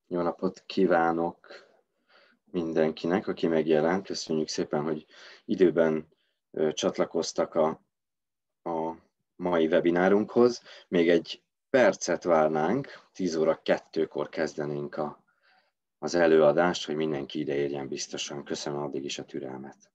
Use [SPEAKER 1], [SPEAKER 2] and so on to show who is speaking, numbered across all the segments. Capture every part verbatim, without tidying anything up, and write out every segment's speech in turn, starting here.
[SPEAKER 1] Jó napot kívánok mindenkinek, aki megjelent. Köszönjük szépen, hogy időben ö, csatlakoztak a, a mai webinárunkhoz. Még egy percet várnánk, tíz óra kettőkor kezdenénk a, az előadást, hogy mindenki ide érjen biztosan. Köszönöm addig is a türelmet.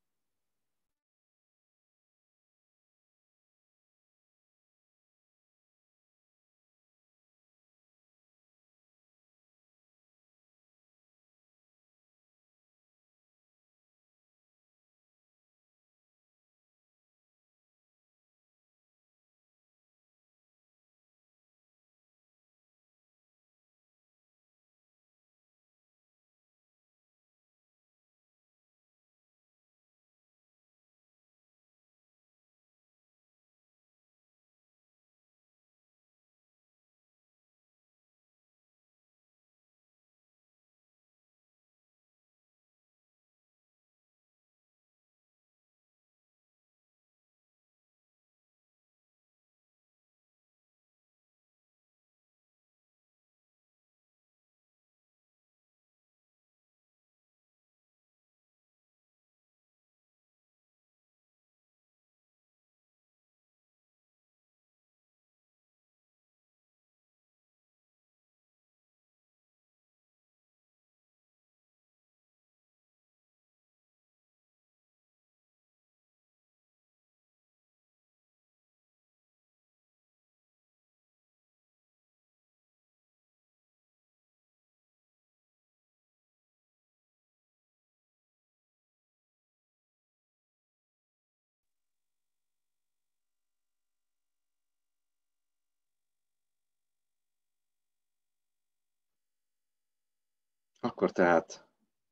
[SPEAKER 1] Akkor tehát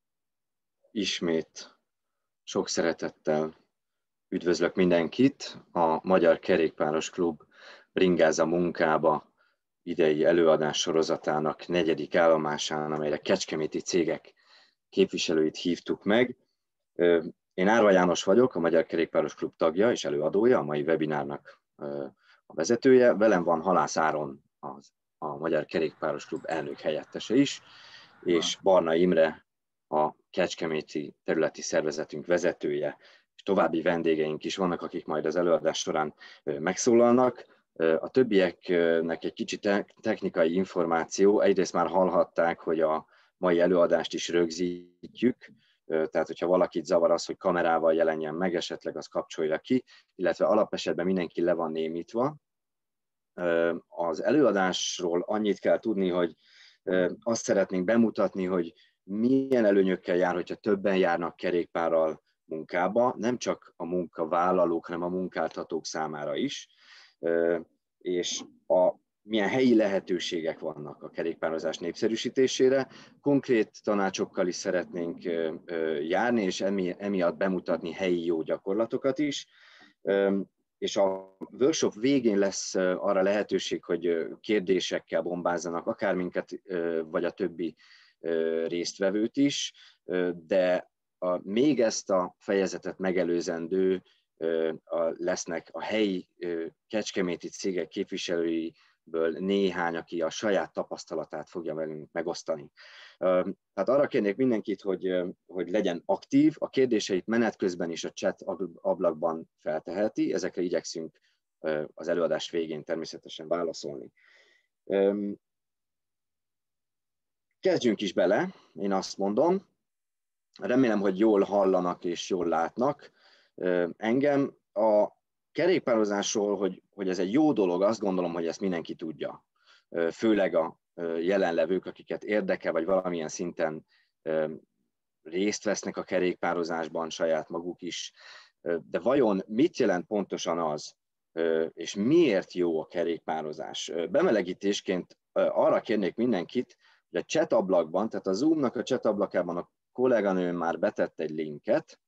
[SPEAKER 1] ismét sok szeretettel üdvözlök mindenkit a Magyar Kerékpáros Klub Bringáz a munkába idei előadás sorozatának negyedik állomásán, amelyre kecskeméti cégek képviselőit hívtuk meg. Én Árva János vagyok, a Magyar Kerékpáros Klub tagja és előadója, a mai webinárnak a vezetője. Velem van Halász Áron, az, a Magyar Kerékpáros Klub elnök helyettese is, és Barna Imre, a kecskeméti területi szervezetünk vezetője, és további vendégeink is vannak, akik majd az előadás során megszólalnak. A többieknek egy kicsit technikai információ. Egyrészt már hallhatták, hogy a mai előadást is rögzítjük, tehát hogyha valakit zavar az, hogy kamerával jelenjen meg, esetleg az kapcsolja ki, illetve alapesetben mindenki le van némítva. Az előadásról annyit kell tudni, hogy azt szeretnénk bemutatni, hogy milyen előnyökkel jár, hogyha többen járnak kerékpárral munkába, nem csak a munkavállalók, hanem a munkáltatók számára is, és a, milyen helyi lehetőségek vannak a kerékpározás népszerűsítésére. Konkrét tanácsokkal is szeretnénk járni, és emi, emiatt bemutatni helyi jó gyakorlatokat is. És a workshop végén lesz arra lehetőség, hogy kérdésekkel bombázzanak, akár minket, vagy a többi résztvevőt is, de a, még ezt a fejezetet megelőzendő lesznek a helyi kecskeméti cégek képviselőiből néhány, aki a saját tapasztalatát fogja velünk megosztani. Tehát arra kérnék mindenkit, hogy, hogy legyen aktív, a kérdéseit menet közben is a chat ablakban felteheti, ezekre igyekszünk az előadás végén természetesen válaszolni. Kezdjünk is bele, én azt mondom. Remélem, hogy jól hallanak és jól látnak engem. A kerékpározásról, hogy, hogy ez egy jó dolog, azt gondolom, hogy ezt mindenki tudja. Főleg a jelenlevők, akiket érdekel, vagy valamilyen szinten részt vesznek a kerékpározásban saját maguk is. De vajon mit jelent pontosan az, és miért jó a kerékpározás? Bemelegítésként arra kérnék mindenkit, hogy a chat ablakban, tehát a Zoom-nak a chat ablakában a kolléganőm már betett egy linket,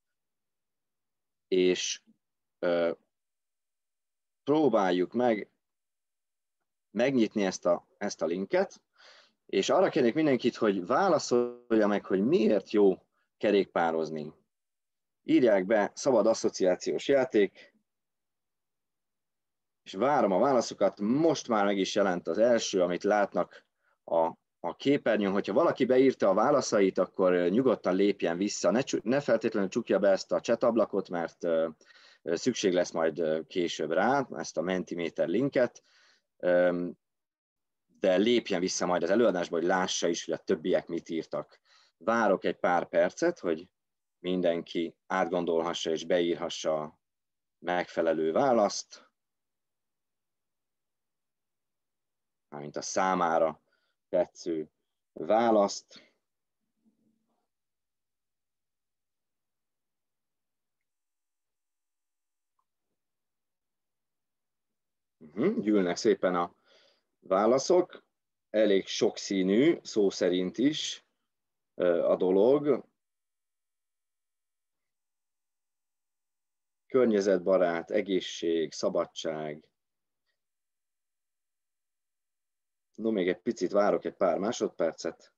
[SPEAKER 1] és ö, próbáljuk meg megnyitni ezt a, ezt a linket, és arra kérnék mindenkit, hogy válaszolja meg, hogy miért jó kerékpározni. Írják be szabad asszociációs játék, és várom a válaszokat. Most már meg is jelent az első, amit látnak a a képernyőn, hogyha valaki beírta a válaszait, akkor nyugodtan lépjen vissza, ne, ne feltétlenül csukja be ezt a chat ablakot, mert szükség lesz majd később rá, ezt a Mentimeter linket, de lépjen vissza majd az előadásba, hogy lássa is, hogy a többiek mit írtak. Várok egy pár percet, hogy mindenki átgondolhassa és beírhassa a megfelelő választ, mármint a számára tetsző választ. Gyűlnek szépen a válaszok, elég sokszínű, szó szerint is a dolog. Környezetbarát, egészség, szabadság. No, még egy picit várok, egy pár másodpercet.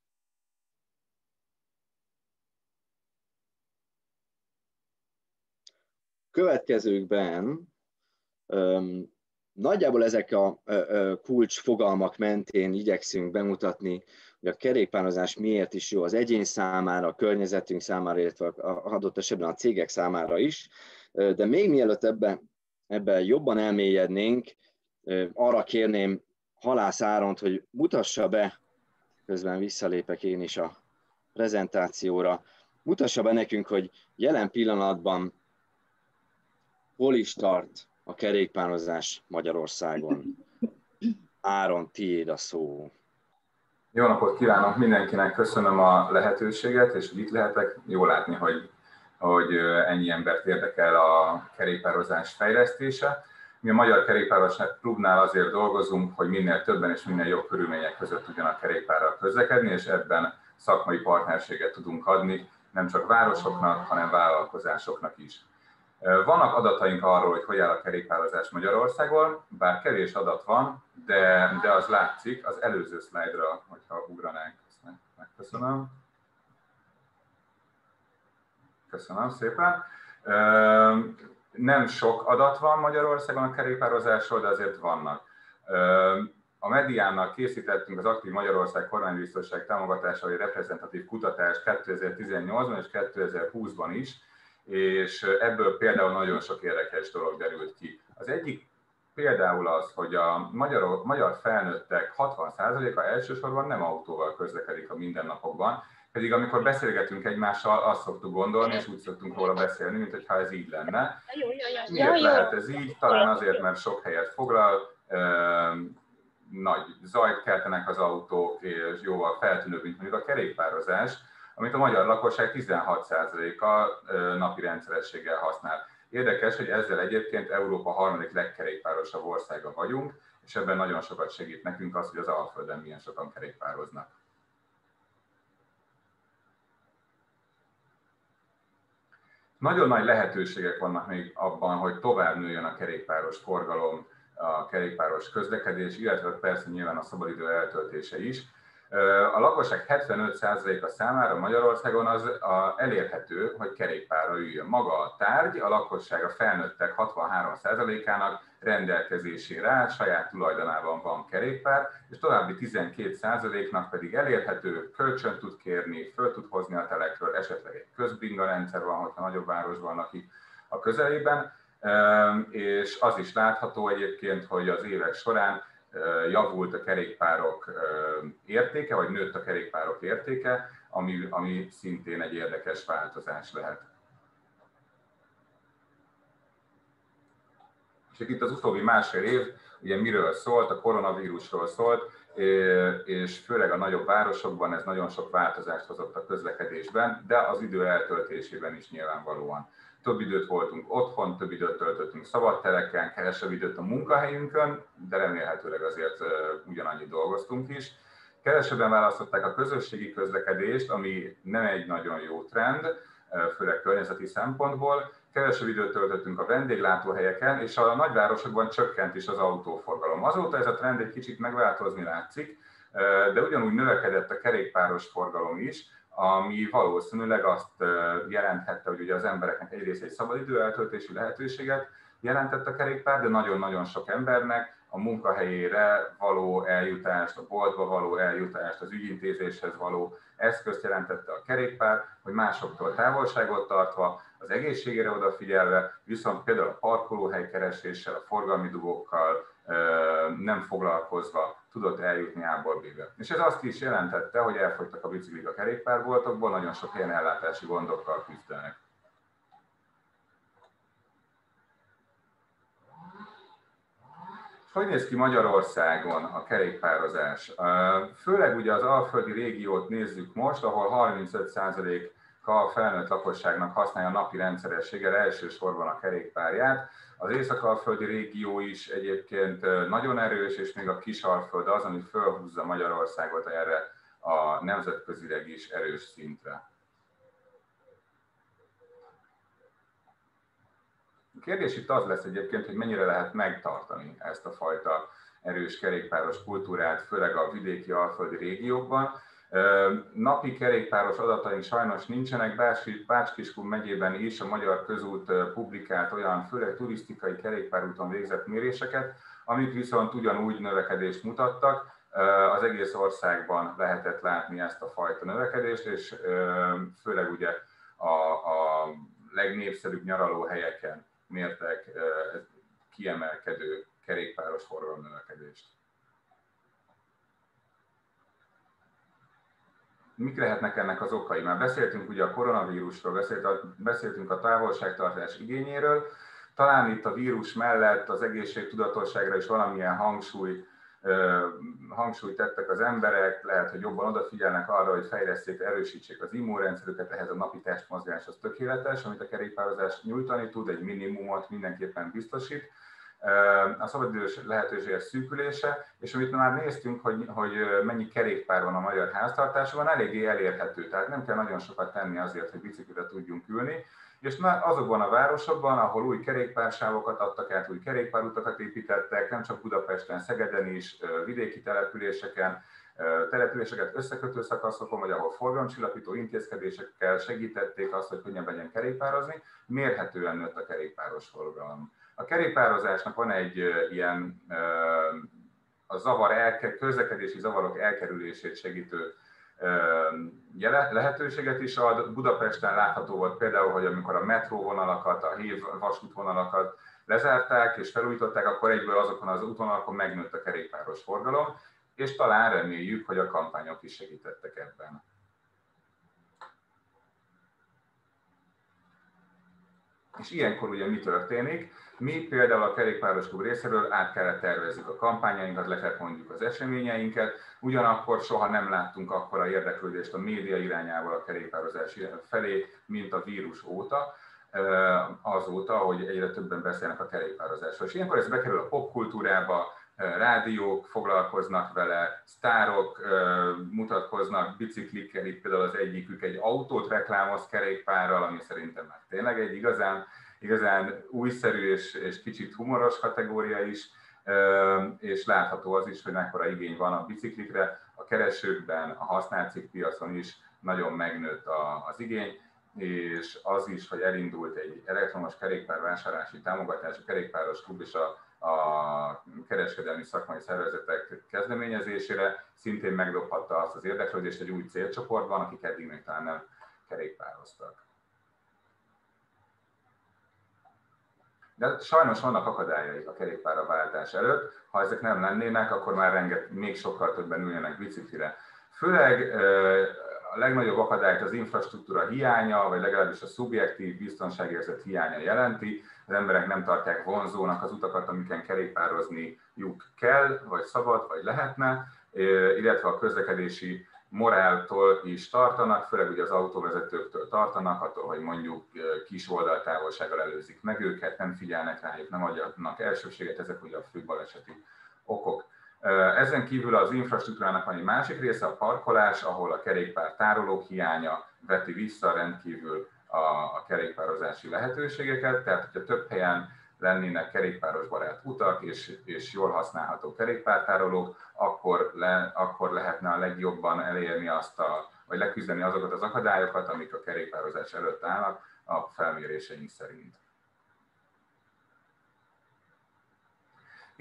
[SPEAKER 1] Következőkben um, nagyjából ezek a uh, kulcsfogalmak mentén igyekszünk bemutatni, hogy a kerékpározás miért is jó az egyén számára, a környezetünk számára, illetve a adott esetben a cégek számára is. De még mielőtt ebben ebbe jobban elmélyednénk, arra kérném Halász Áront, hogy mutassa be, közben visszalépek én is a prezentációra, mutassa be nekünk, hogy jelen pillanatban hol is tart a kerékpározás Magyarországon. Áron, tiéd a szó.
[SPEAKER 2] Jó napot kívánok mindenkinek, köszönöm a lehetőséget, és itt lehetek. Jó látni, hogy, hogy ennyi embert érdekel a kerékpározás fejlesztése. Mi a Magyar Kerékpározás Klubnál azért dolgozunk, hogy minél többen és minél jobb körülmények között tudjanak kerékpárral közlekedni, és ebben szakmai partnerséget tudunk adni, nem csak városoknak, hanem vállalkozásoknak is. Vannak adataink arról, hogy hogy áll a kerékpározás Magyarországon, bár kevés adat van, de, de az látszik az előző szlájdra, hogyha ugranánk. Megköszönöm. Köszönöm szépen. Nem sok adat van Magyarországon a kerékpározásról, de azért vannak. A Mediánnak készítettünk az Aktív Magyarország kormánybiztonság támogatása, vagy reprezentatív kutatást kétezer-tizennyolcban és kétezer-húszban is, és ebből például nagyon sok érdekes dolog derült ki. Az egyik például az, hogy a magyar, magyar felnőttek hatvan százaléka elsősorban nem autóval közlekedik a mindennapokban, pedig amikor beszélgetünk egymással, azt szoktuk gondolni, és úgy szoktunk róla beszélni, mint hogyha ez így lenne. Miért lehet ez így? Talán azért, mert sok helyet foglal, nagy zajt keltenek az autók, és jóval feltűnőbb, mint mondjuk a kerékpározás, amit a magyar lakosság tizenhat százaléka napi rendszerességgel használ. Érdekes, hogy ezzel egyébként Európa harmadik legkerékpárosabb országa vagyunk, és ebben nagyon sokat segít nekünk az, hogy az Alföldön milyen sokan kerékpároznak. Nagyon nagy lehetőségek vannak még abban, hogy tovább nőjön a kerékpáros forgalom, a kerékpáros közlekedés, illetve persze nyilván a szabadidő eltöltése is. A lakosság hetvenöt százaléka számára Magyarországon az a elérhető, hogy kerékpárra üljön. Maga a tárgy a lakosság, a felnőttek hatvanhárom százalékának rendelkezésére áll, saját tulajdonában van kerékpár, és további tizenkét százaléknak pedig elérhető, kölcsön tud kérni, föl tud hozni a telekről, esetleg egy közbringa rendszer van, hogyha nagyobb városban lakik a közelében, és az is látható egyébként, hogy az évek során javult a kerékpárok értéke, vagy nőtt a kerékpárok értéke, ami, ami szintén egy érdekes változás lehet. És itt az utóbbi másfél év, ugye miről szólt, a koronavírusról szólt, és főleg a nagyobb városokban ez nagyon sok változást hozott a közlekedésben, de az idő eltöltésében is nyilvánvalóan. Több időt voltunk otthon, több időt töltöttünk szabadtereken, kevesebb időt a munkahelyünkön, de remélhetőleg azért ugyanannyit dolgoztunk is. Kevesebben választották a közösségi közlekedést, ami nem egy nagyon jó trend, főleg környezeti szempontból. Kevesebb időt töltöttünk a vendéglátóhelyeken, és a nagyvárosokban csökkent is az autóforgalom. Azóta ez a trend egy kicsit megváltozni látszik, de ugyanúgy növekedett a kerékpáros forgalom is, ami valószínűleg azt jelenthette, hogy ugye az embereknek egyrészt egy szabadidő eltöltési lehetőséget jelentett a kerékpár, de nagyon-nagyon sok embernek a munkahelyére való eljutást, a boltba való eljutást, az ügyintézéshez való eszközt jelentette a kerékpár, hogy másoktól távolságot tartva, az egészségére odafigyelve, viszont például a parkolóhely kereséssel, a forgalmi dugókkal nem foglalkozva tudott eljutni A-ból B-be. És ez azt is jelentette, hogy elfogytak a biciklik a kerékpárboltokból, nagyon sok ilyen ellátási gondokkal küzdenek. Hogy néz ki Magyarországon a kerékpározás? Főleg ugye az alföldi régiót nézzük most, ahol harmincöt százaléka a felnőtt lakosságnak használja a napi rendszerességgel elsősorban a kerékpárját. Az észak-alföldi régió is egyébként nagyon erős, és még a Kisalföld az, ami fölhúzza Magyarországot erre a nemzetközileg is erős szintre. A kérdés itt az lesz egyébként, hogy mennyire lehet megtartani ezt a fajta erős kerékpáros kultúrát, főleg a vidéki alföldi régiókban. Napi kerékpáros adataink sajnos nincsenek, Bács-Kiskun megyében is a Magyar Közút publikált olyan főleg turisztikai kerékpárúton végzett méréseket, amik viszont ugyanúgy növekedést mutattak. Az egész országban lehetett látni ezt a fajta növekedést, és főleg ugye a, a legnépszerűbb nyaralóhelyeken mértek kiemelkedő kerékpáros forgalomnövekedést. Mik lehetnek ennek az okai? Már beszéltünk ugye a koronavírusról, beszéltünk a távolságtartás igényéről. Talán itt a vírus mellett az egészségtudatosságra is valamilyen hangsúly, hangsúlyt tettek az emberek, lehet, hogy jobban odafigyelnek arra, hogy fejleszték, erősítsék az immunrendszerüket, ehhez a napi testmozgás az tökéletes, amit a kerékpározás nyújtani tud, egy minimumot mindenképpen biztosít. A szabadidős lehetőségek szűkülése, és amit már néztünk, hogy, hogy mennyi kerékpár van a magyar háztartásban, eléggé elérhető, tehát nem kell nagyon sokat tenni azért, hogy biciklire tudjunk ülni, és már azokban a városokban, ahol új kerékpársávokat adtak át, új kerékpárutakat építettek, nem csak Budapesten, Szegeden is, vidéki településeken, településeket összekötő szakaszokon, vagy ahol forgalomcsillapító intézkedésekkel segítették azt, hogy könnyebb legyen kerékpározni, mérhetően nőtt a kerékpáros forgalom. A kerékpározásnak van egy ilyen a zavar elke, közlekedési zavarok elkerülését segítő lehetőséget is ad. Budapesten látható volt például, hogy amikor a metróvonalakat, a hév vasútvonalakat lezárták és felújították, akkor egyből azokon az útvonalakon megnőtt a kerékpáros forgalom, és talán reméljük, hogy a kampányok is segítettek ebben. És ilyenkor ugye mi történik? Mi például a Kerékpáros Klub részéről át kellett tervezzük a kampányainkat, le kellett mondjuk az eseményeinket, ugyanakkor soha nem láttunk akkora érdeklődést a média irányával a kerékpározás felé, mint a vírus óta, azóta, hogy egyre többen beszélnek a kerékpározásról. És ilyenkor ez bekerül a popkultúrába, rádiók foglalkoznak vele, sztárok mutatkoznak biciklikkel, itt például az egyikük egy autót reklámoz kerékpárral, ami szerintem már tényleg egy igazán, igazán újszerű és, és kicsit humoros kategória is, és látható az is, hogy mekkora igény van a biciklikre. A keresőkben, a használt cikkpiacon is nagyon megnőtt az igény, és az is, hogy elindult egy elektromos kerékpárvásárlási támogatás, a Kerékpáros Klub és a a kereskedelmi szakmai szervezetek kezdeményezésére, szintén megdobhatta azt az érdeklődést egy új célcsoportban, akik eddig még talán nem kerékpároztak. De sajnos vannak akadályai a kerékpárra váltás előtt, ha ezek nem lennének, akkor már renget, még sokkal többen üljenek biciklire. Főleg a legnagyobb akadályt az infrastruktúra hiánya, vagy legalábbis a szubjektív biztonságérzet hiánya jelenti. Az emberek nem tartják vonzónak az utakat, amiken kerékpározniuk kell, vagy szabad, vagy lehetne, illetve a közlekedési moráltól is tartanak, főleg ugye az autóvezetőktől tartanak, attól, hogy mondjuk kis oldaltávolsággal előzik meg őket, nem figyelnek rájuk, nem adjanak elsőbséget, ezek ugye a fő baleseti okok. Ezen kívül az infrastruktúrának van egy másik része, a parkolás, ahol a kerékpár tárolók hiánya veti vissza rendkívül a, a kerékpározási lehetőségeket, tehát hogyha több helyen lennének kerékpáros barát utak és, és jól használható kerékpártárolók, akkor, le, akkor lehetne a legjobban elérni azt a, vagy leküzdeni azokat az akadályokat, amik a kerékpározás előtt állnak a felméréseink szerint.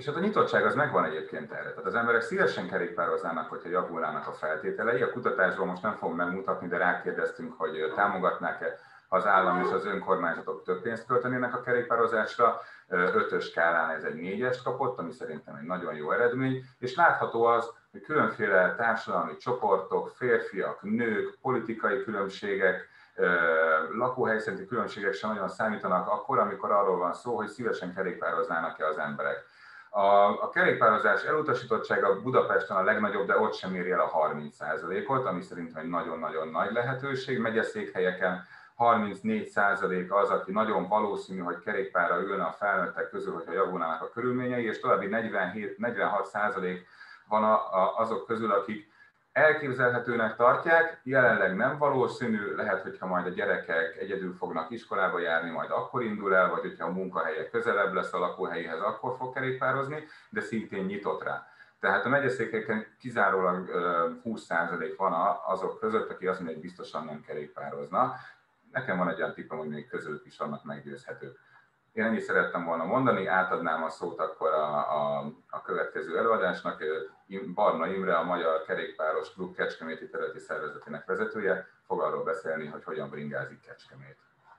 [SPEAKER 2] És hát a nyitottság az megvan egyébként erre. Tehát az emberek szívesen kerékpároznának, hogyha javulnának a feltételei. A kutatásról most nem fogom megmutatni, de rákérdeztünk, hogy támogatnák-e az állam és az önkormányzatok több pénzt költenének a kerékpározásra. Ötös skálán ez egy négyest kapott, ami szerintem egy nagyon jó eredmény. És látható az, hogy különféle társadalmi csoportok, férfiak, nők, politikai különbségek, lakóhely szerinti különbségek sem nagyon számítanak akkor, amikor arról van szó, hogy szívesen kerékpároznának-e az emberek. A, a kerékpározás elutasítottsága Budapesten a legnagyobb, de ott sem éri el a harminc százalékot, ami szerintem egy nagyon-nagyon nagy lehetőség. Megyeszékhelyeken harmincnégy százalék az, aki nagyon valószínű, hogy kerékpárra ülne a felnőttek közül, hogyha javulnának a körülményei, és további negyvenhét-negyvenhat százalék van a, a, azok közül, akik elképzelhetőnek tartják, jelenleg nem valószínű, lehet, hogyha majd a gyerekek egyedül fognak iskolába járni, majd akkor indul el, vagy hogyha a munkahelye közelebb lesz a lakóhelyéhez, akkor fog kerékpározni, de szintén nyitott rá. Tehát a megyeszékhelyeken kizárólag húsz százalék van azok között, aki azt mondja, hogy biztosan nem kerékpározna. Nekem van egy olyan tippem, hogy még közülük is vannak meggyőzhetők. Én ennyit szerettem volna mondani, átadnám a szót akkor a, a, a következő előadásnak. Barna Imre, a Magyar Kerékpáros Klub Kecskeméti területi szervezetének vezetője, fog arról beszélni, hogy hogyan bringázik Kecskemét.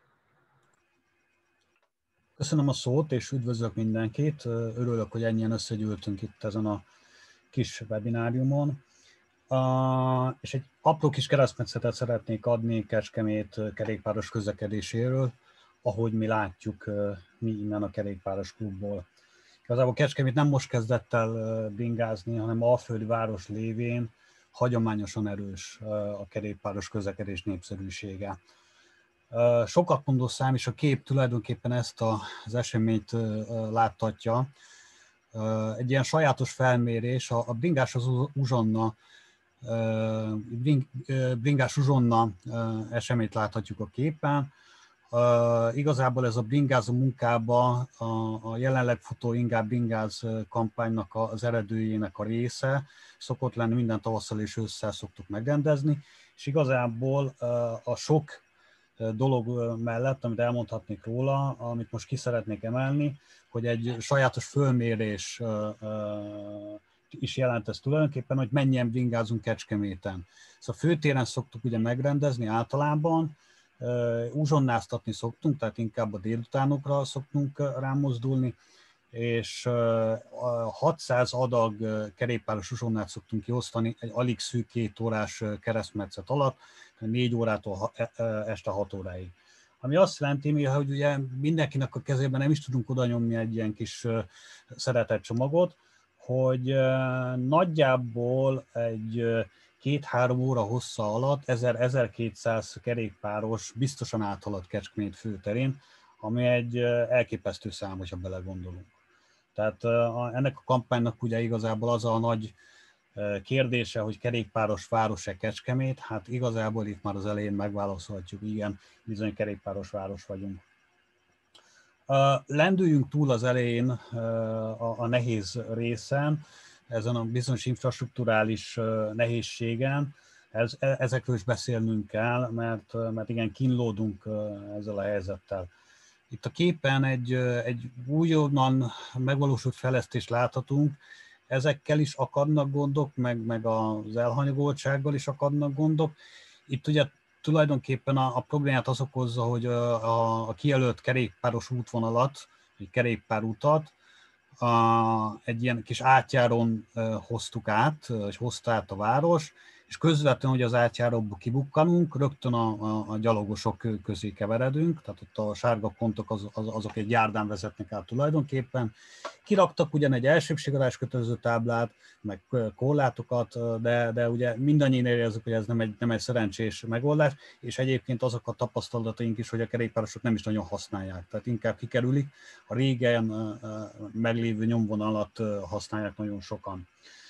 [SPEAKER 3] Köszönöm a szót, és üdvözlök mindenkit. Örülök, hogy ennyien összegyűltünk itt ezen a kis webináriumon. Uh, és egy apró kis keresztmetszetet szeretnék adni Kecskemét kerékpáros közlekedéséről, ahogy mi látjuk mi innen a kerékpáros klubból. Igazából Kecskemét nem most kezdett el bringázni, hanem Alföldi város lévén hagyományosan erős a kerékpáros közlekedés népszerűsége. Sokat mondó szám, és a kép tulajdonképpen ezt az eseményt láttatja. Egy ilyen sajátos felmérés, a Bringás az Uzsonna, Bringás Uzsonna eseményt láthatjuk a képen. Uh, igazából ez a Bringázó munkába a, a jelenleg futó Ingább Bringáz kampánynak az eredőjének a része, szokott lenni, minden tavasszal és ősszel szoktuk megrendezni, és igazából uh, a sok dolog mellett, amit elmondhatnék róla, amit most ki szeretnék emelni, hogy egy sajátos fölmérés uh, uh, is jelent ez tulajdonképpen, hogy mennyien bringázunk Kecskeméten. Szóval főtéren szoktuk ugye megrendezni általában, uzsonnáztatni szoktunk, tehát inkább a délutánokra szoktunk rámozdulni, és hatszáz adag kerékpáros uzsonnát szoktunk kiosztani egy alig szűk két órás keresztmetszet alatt, négy órától este hat óráig. Ami azt jelenti, hogy ugye mindenkinek a kezében nem is tudunk oda nyomni egy ilyen kis szeretett csomagot, hogy nagyjából egy két-három óra hossza alatt ezer-ezerkétszáz kerékpáros biztosan áthalad Kecskemét főterén, ami egy elképesztő szám, hogyha belegondolunk. Tehát ennek a kampánynak ugye igazából az a nagy kérdése, hogy kerékpáros város-e Kecskemét, hát igazából itt már az elején megválaszolhatjuk, igen, bizony kerékpáros város vagyunk. Lendüljünk túl az elején a nehéz részen, ezen a bizonyos infrastrukturális nehézségen, ez, ezekről is beszélnünk kell, mert, mert igen, kínlódunk ezzel a helyzettel. Itt a képen egy, egy újonnan megvalósult fejlesztést láthatunk, ezekkel is akadnak gondok, meg, meg az elhanyagoltsággal is akadnak gondok. Itt ugye tulajdonképpen a, a problémát az okozza, hogy a, a kijelölt kerékpáros útvonalat, egy kerékpárutat, A, egy ilyen kis átjáron uh, hoztuk át, és hozta át a város, és közvetlenül, hogy az átjáróba kibukkanunk, rögtön a, a, a gyalogosok közé keveredünk, tehát ott a sárga pontok az, az, azok egy járdán vezetnek át tulajdonképpen. Kiraktak ugyan egy elsőbségadás kötelező táblát, meg korlátokat, de, de ugye mindannyian érezzük, hogy ez nem egy, nem egy szerencsés megoldás, és egyébként azok a tapasztalataink is, hogy a kerékpárosok nem is nagyon használják, tehát inkább kikerülik, a régen meglévő nyomvonalat használják nagyon sokan.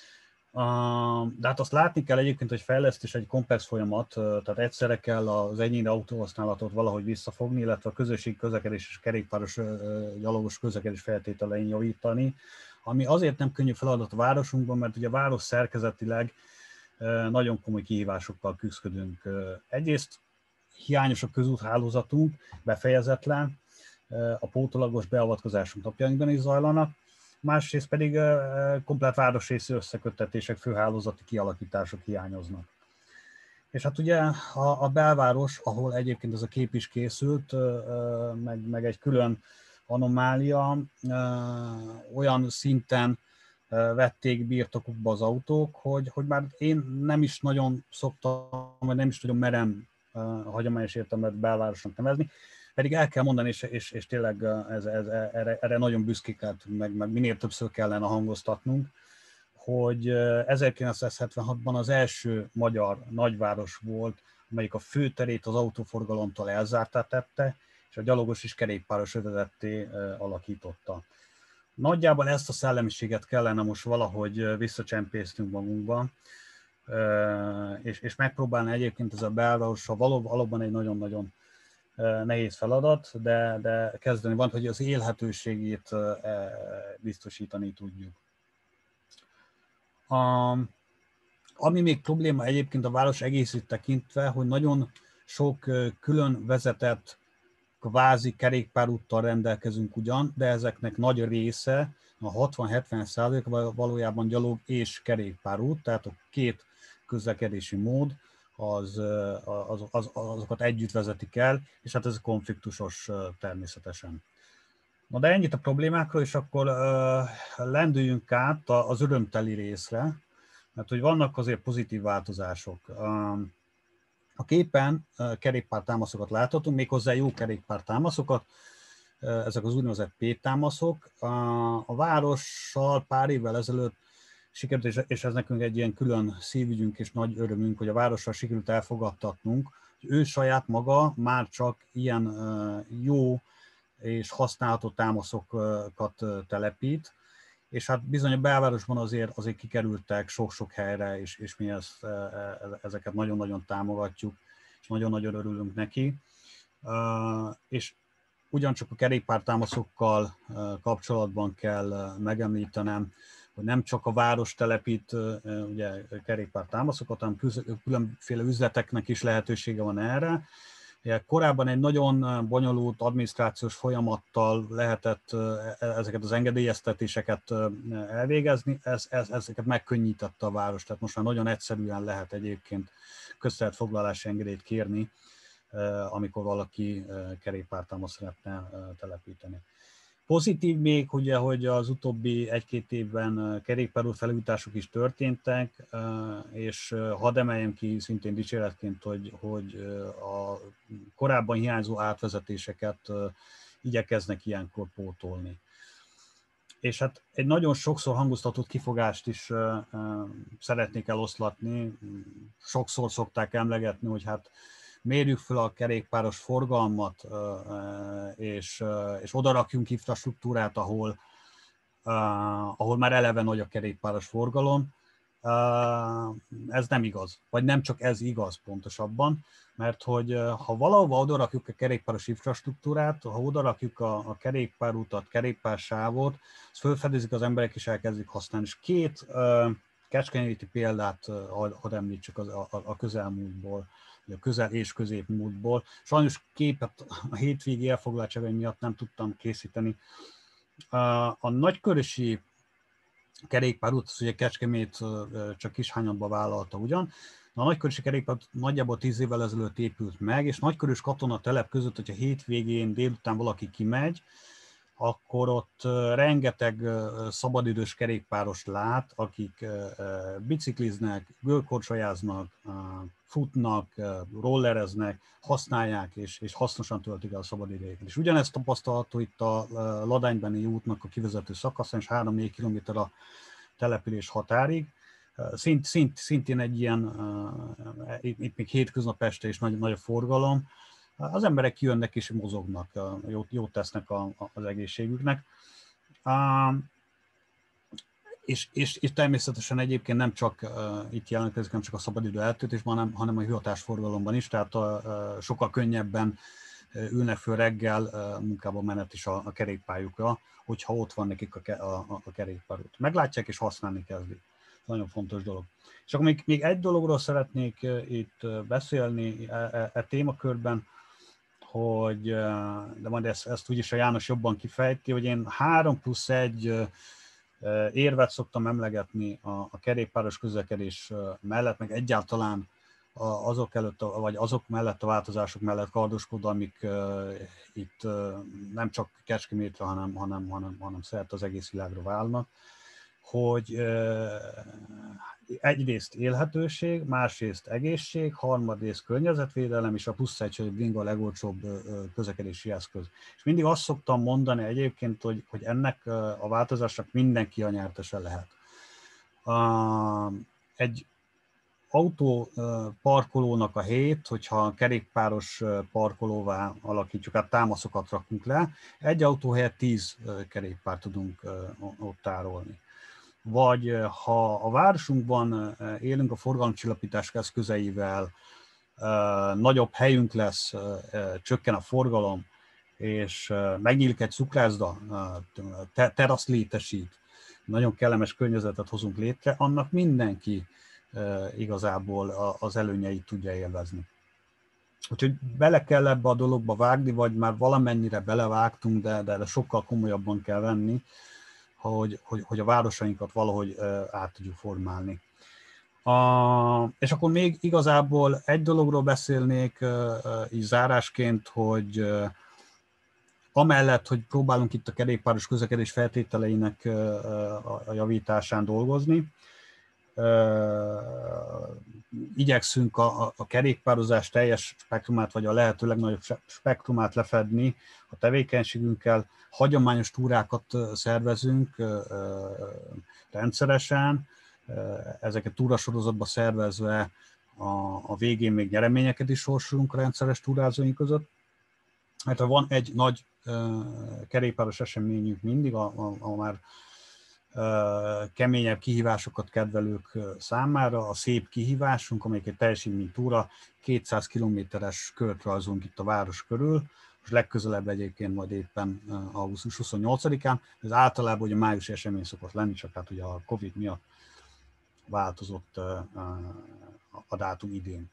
[SPEAKER 3] De hát azt látni kell egyébként, hogy fejlesztés egy komplex folyamat, tehát egyszerre kell az egyéni autóhasználatot valahogy visszafogni, illetve a közösségi közlekedés és kerékpáros gyalogos közlekedés feltételein javítani, ami azért nem könnyű feladat a városunkban, mert ugye a város szerkezetileg nagyon komoly kihívásokkal küzdködünk. Egyrészt hiányos a közúthálózatunk, befejezetlen, a pótolagos beavatkozásunk napjainkban is zajlanak, másrészt pedig komplett városrészi összeköttetések, főhálózati kialakítások hiányoznak. És hát ugye a, a belváros, ahol egyébként ez a kép is készült, meg, meg egy külön anomália, olyan szinten vették birtokukba az autók, hogy, hogy már én nem is nagyon szoktam, vagy nem is nagyon merem hagyományos értelemben belvárosnak nevezni, pedig el kell mondani, és, és, és tényleg ez, ez, erre, erre nagyon büszkéket, meg, meg minél többször kellene hangoztatnunk, hogy ezerkilencszázhetvenhatban az első magyar nagyváros volt, amelyik a főterét az autóforgalomtól elzártá tette, és a gyalogos és kerékpáros övezetté alakította. Nagyjából ezt a szellemiséget kellene most valahogy visszacsempésznünk magunkba, és, és megpróbálni egyébként ez a belvárossal valóban egy nagyon-nagyon nehéz feladat, de, de kezdeni van, hogy az élhetőségét biztosítani tudjuk. A, ami még probléma egyébként a város egészét tekintve, hogy nagyon sok külön vezetett kvázi kerékpárúttal rendelkezünk ugyan, de ezeknek nagy része, a hatvan-hetven százalék valójában gyalog és kerékpárút, tehát a két közlekedési mód az, az, az, azokat együtt vezetik el, és hát ez konfliktusos természetesen. Na de ennyit a problémákról, és akkor uh, lendüljünk át az örömteli részre, mert hogy vannak azért pozitív változások. Uh, a képen uh, kerékpártámaszokat láthatunk, méghozzá jó kerékpártámaszokat, uh, ezek az úgynevezett P-támaszok. Uh, a várossal pár évvel ezelőtt sikerült, és ez nekünk egy ilyen külön szívügyünk és nagy örömünk, hogy a várossal sikerült elfogadtatnunk, hogy ő saját maga már csak ilyen uh, jó és használható támaszokat telepít, és hát bizony a belvárosban azért, azért kikerültek sok-sok helyre, és, és mi ezt, ezeket nagyon-nagyon támogatjuk, és nagyon-nagyon örülünk neki. És ugyancsak a kerékpártámaszokkal kapcsolatban kell megemlítenem, hogy nem csak a város telepít ugye, kerékpártámaszokat, hanem különféle üzleteknek is lehetősége van erre. Korábban egy nagyon bonyolult adminisztrációs folyamattal lehetett ezeket az engedélyeztetéseket elvégezni, ez, ez, ezeket megkönnyítette a város, tehát most már nagyon egyszerűen lehet egyébként közterületfoglalási engedélyt kérni, amikor valaki kerékpártámaszt szeretne telepíteni. Pozitív még, ugye, hogy az utóbbi egy-két évben kerékpárút felújítások is történtek, és hadd emeljem ki szintén dicséretként, hogy, hogy a korábban hiányzó átvezetéseket igyekeznek ilyenkor pótolni. És hát egy nagyon sokszor hangoztatott kifogást is szeretnék eloszlatni. Sokszor szokták emlegetni, hogy hát mérjük fel a kerékpáros forgalmat, és, és oda rakjunk infrastruktúrát, ahol, ahol már eleve nagy a kerékpáros forgalom. Ez nem igaz, vagy nem csak ez igaz pontosabban, mert hogy ha valahova oda rakjuk a kerékpáros infrastruktúrát, ha oda rakjuk a, a kerékpárútat, kerékpársávot, az felfedezik az emberek és elkezdik használni. És két kecskeméti példát hadd említsük a, a, a közelmúltból, a közel- és középmúltból. Sajnos képet a hétvégi elfoglaltságai miatt nem tudtam készíteni. A nagykörösi kerékpárút, az ugye Kecskemét csak Kishányadba vállalta ugyan, a nagykörösi kerékpárút nagyjából tíz évvel ezelőtt épült meg, és Nagykörös katonatelep között, hogyha hétvégén délután valaki kimegy, akkor ott rengeteg szabadidős kerékpárost lát, akik bicikliznek, gölkorcsolyáznak, futnak, rollereznek, használják és, és hasznosan töltik el a szabadidejüket. És ugyanezt tapasztalható itt a Ladánybeni útnak a kivezető szakaszán, és három-négy kilométer a település határig. Szint, szint, szintén egy ilyen, itt még hétköznap este is nagy, nagy a forgalom. Az emberek kijönnek és mozognak, jót, jót tesznek a, az egészségüknek. És, és, és természetesen egyébként nem csak uh, itt jelentkezik, nem csak a szabadidő eltöltésben, hanem, hanem a hivatásforgalomban is, tehát uh, sokkal könnyebben uh, ülnek föl reggel uh, munkába menet is a, a kerékpályukra, hogyha ott van nekik a, a, a kerékpárút. Meglátják és használni kezdik. Ez nagyon fontos dolog. És akkor még, még egy dologról szeretnék uh, itt uh, beszélni e, e, e témakörben, hogy, uh, de majd ezt, ezt úgyis a János jobban kifejti, hogy én három plusz egy uh, érvet szoktam emlegetni a, a kerékpáros közlekedés mellett, meg egyáltalán azok előtt, vagy azok mellett, a változások mellett kardoskodva, amik uh, itt uh, nem csak Kecskemétre, hanem, hanem, hanem, hanem szerte az egész világra válnak, hogy uh, egyrészt élhetőség, másrészt egészség, harmadrészt környezetvédelem, és a plusz egy, hogy bringa a legolcsóbb uh, közlekedési eszköz. És mindig azt szoktam mondani egyébként, hogy, hogy ennek uh, a változásnak mindenki a nyertese lehet. Uh, egy autóparkolónak a helyét, hogyha kerékpáros parkolóvá alakítjuk, hát támaszokat rakunk le, egy autó helyett tíz kerékpárt tudunk ott tárolni. Vagy ha a városunkban élünk a forgalomcsillapítás eszközeivel, nagyobb helyünk lesz, csökken a forgalom, és megnyílik egy cukrászda, terasz létesít, nagyon kellemes környezetet hozunk létre, annak mindenki igazából az előnyeit tudja élvezni. Úgyhogy bele kell ebbe a dologba vágni, vagy már valamennyire belevágtunk, de, de, de sokkal komolyabban kell venni, hogy, hogy, hogy a városainkat valahogy át tudjuk formálni. A, és akkor még igazából egy dologról beszélnék így zárásként, hogy amellett, hogy próbálunk itt a kerékpáros közlekedés feltételeinek a javításán dolgozni, igyekszünk a, a kerékpározás teljes spektrumát, vagy a lehető legnagyobb spektrumát lefedni a tevékenységünkkel. Hagyományos túrákat szervezünk rendszeresen, ezeket túrasorozatba szervezve a, a végén még nyereményeket is sorsolunk a rendszeres túrázóink között. Hát van egy nagy kerékpáros eseményünk mindig, a, a, a már keményebb kihívásokat kedvelők számára, a szép kihívásunk, amelyik egy teljesítménytúra, kétszáz kilométeres kört rajzolunk itt a város körül, és legközelebb egyébként majd éppen augusztus huszonnyolcadikán, ez általában ugye májusi esemény szokott lenni, csak hát ugye a Covid miatt változott a dátum idén.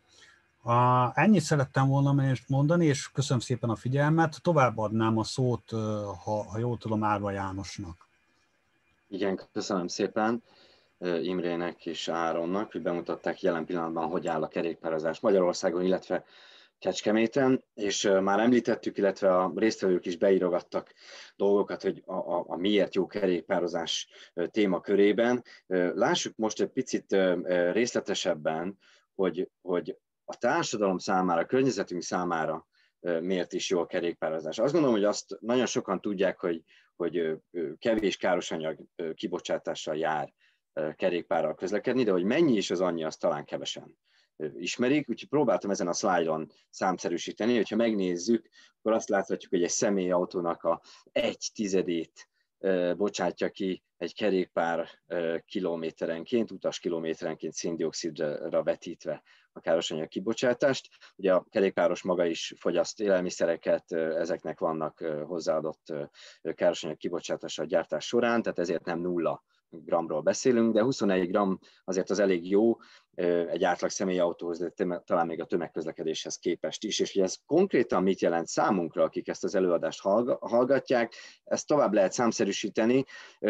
[SPEAKER 3] Ennyit szerettem volna mondani, és köszönöm szépen a figyelmet, továbbadnám a szót, ha, ha jól tudom, Árva Jánosnak.
[SPEAKER 1] Igen, köszönöm szépen Imrének és Áronnak, hogy bemutatták jelen pillanatban, hogy áll a kerékpározás Magyarországon, illetve Kecskeméten, és már említettük, illetve a résztvevők is beírogattak dolgokat, hogy a, a, a miért jó kerékpározás témakörében. Lássuk most egy picit részletesebben, hogy, hogy a társadalom számára, a környezetünk számára miért is jó a kerékpározás. Azt gondolom, hogy azt nagyon sokan tudják, hogy hogy kevés károsanyag kibocsátással jár kerékpárral közlekedni, de hogy mennyi is az annyi, azt talán kevesen ismerik, úgyhogy próbáltam ezen a szlájdon számszerűsíteni, hogyha megnézzük, akkor azt láthatjuk, hogy egy személyautónak a egy tizedét bocsátja ki egy kerékpár kilométerenként, utas kilométerenként szén-dioxidra vetítve a károsanyag kibocsátást. Ugye a kerékpáros maga is fogyaszt élelmiszereket, ezeknek vannak hozzáadott károsanyag kibocsátása a gyártás során, tehát ezért nem nulla gramról beszélünk, de huszonegy gram azért az elég jó egy átlag személyautóhoz, de talán még a tömegközlekedéshez képest is. És hogy ez konkrétan mit jelent számunkra, akik ezt az előadást hallgatják, ezt tovább lehet számszerűsíteni.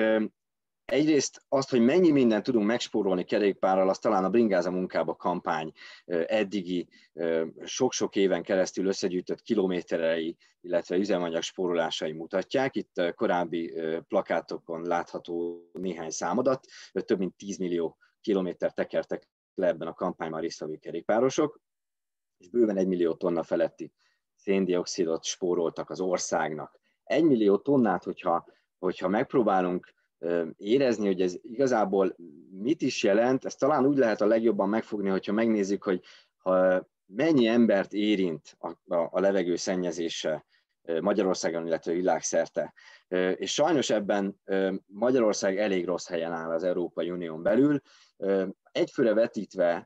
[SPEAKER 1] Egyrészt azt, hogy mennyi mindent tudunk megspórolni kerékpárral, az talán a Bringáza munkába kampány eddigi sok-sok éven keresztül összegyűjtött kilométerei, illetve üzemanyag spórolásai mutatják. Itt korábbi plakátokon látható néhány számadat, több mint tíz millió kilométer tekertek le ebben a kampányban résztvevő kerékpárosok, és bőven egy millió tonna feletti szén-dioxidot spóroltak az országnak. Egy millió tonnát, hogyha, hogyha megpróbálunk érezni, hogy ez igazából mit is jelent, ezt talán úgy lehet a legjobban megfogni, hogyha megnézzük, hogy ha mennyi embert érint a, a, a levegő szennyezése Magyarországon, illetve világszerte. És sajnos ebben Magyarország elég rossz helyen áll az Európai Unión belül. Egyfőre vetítve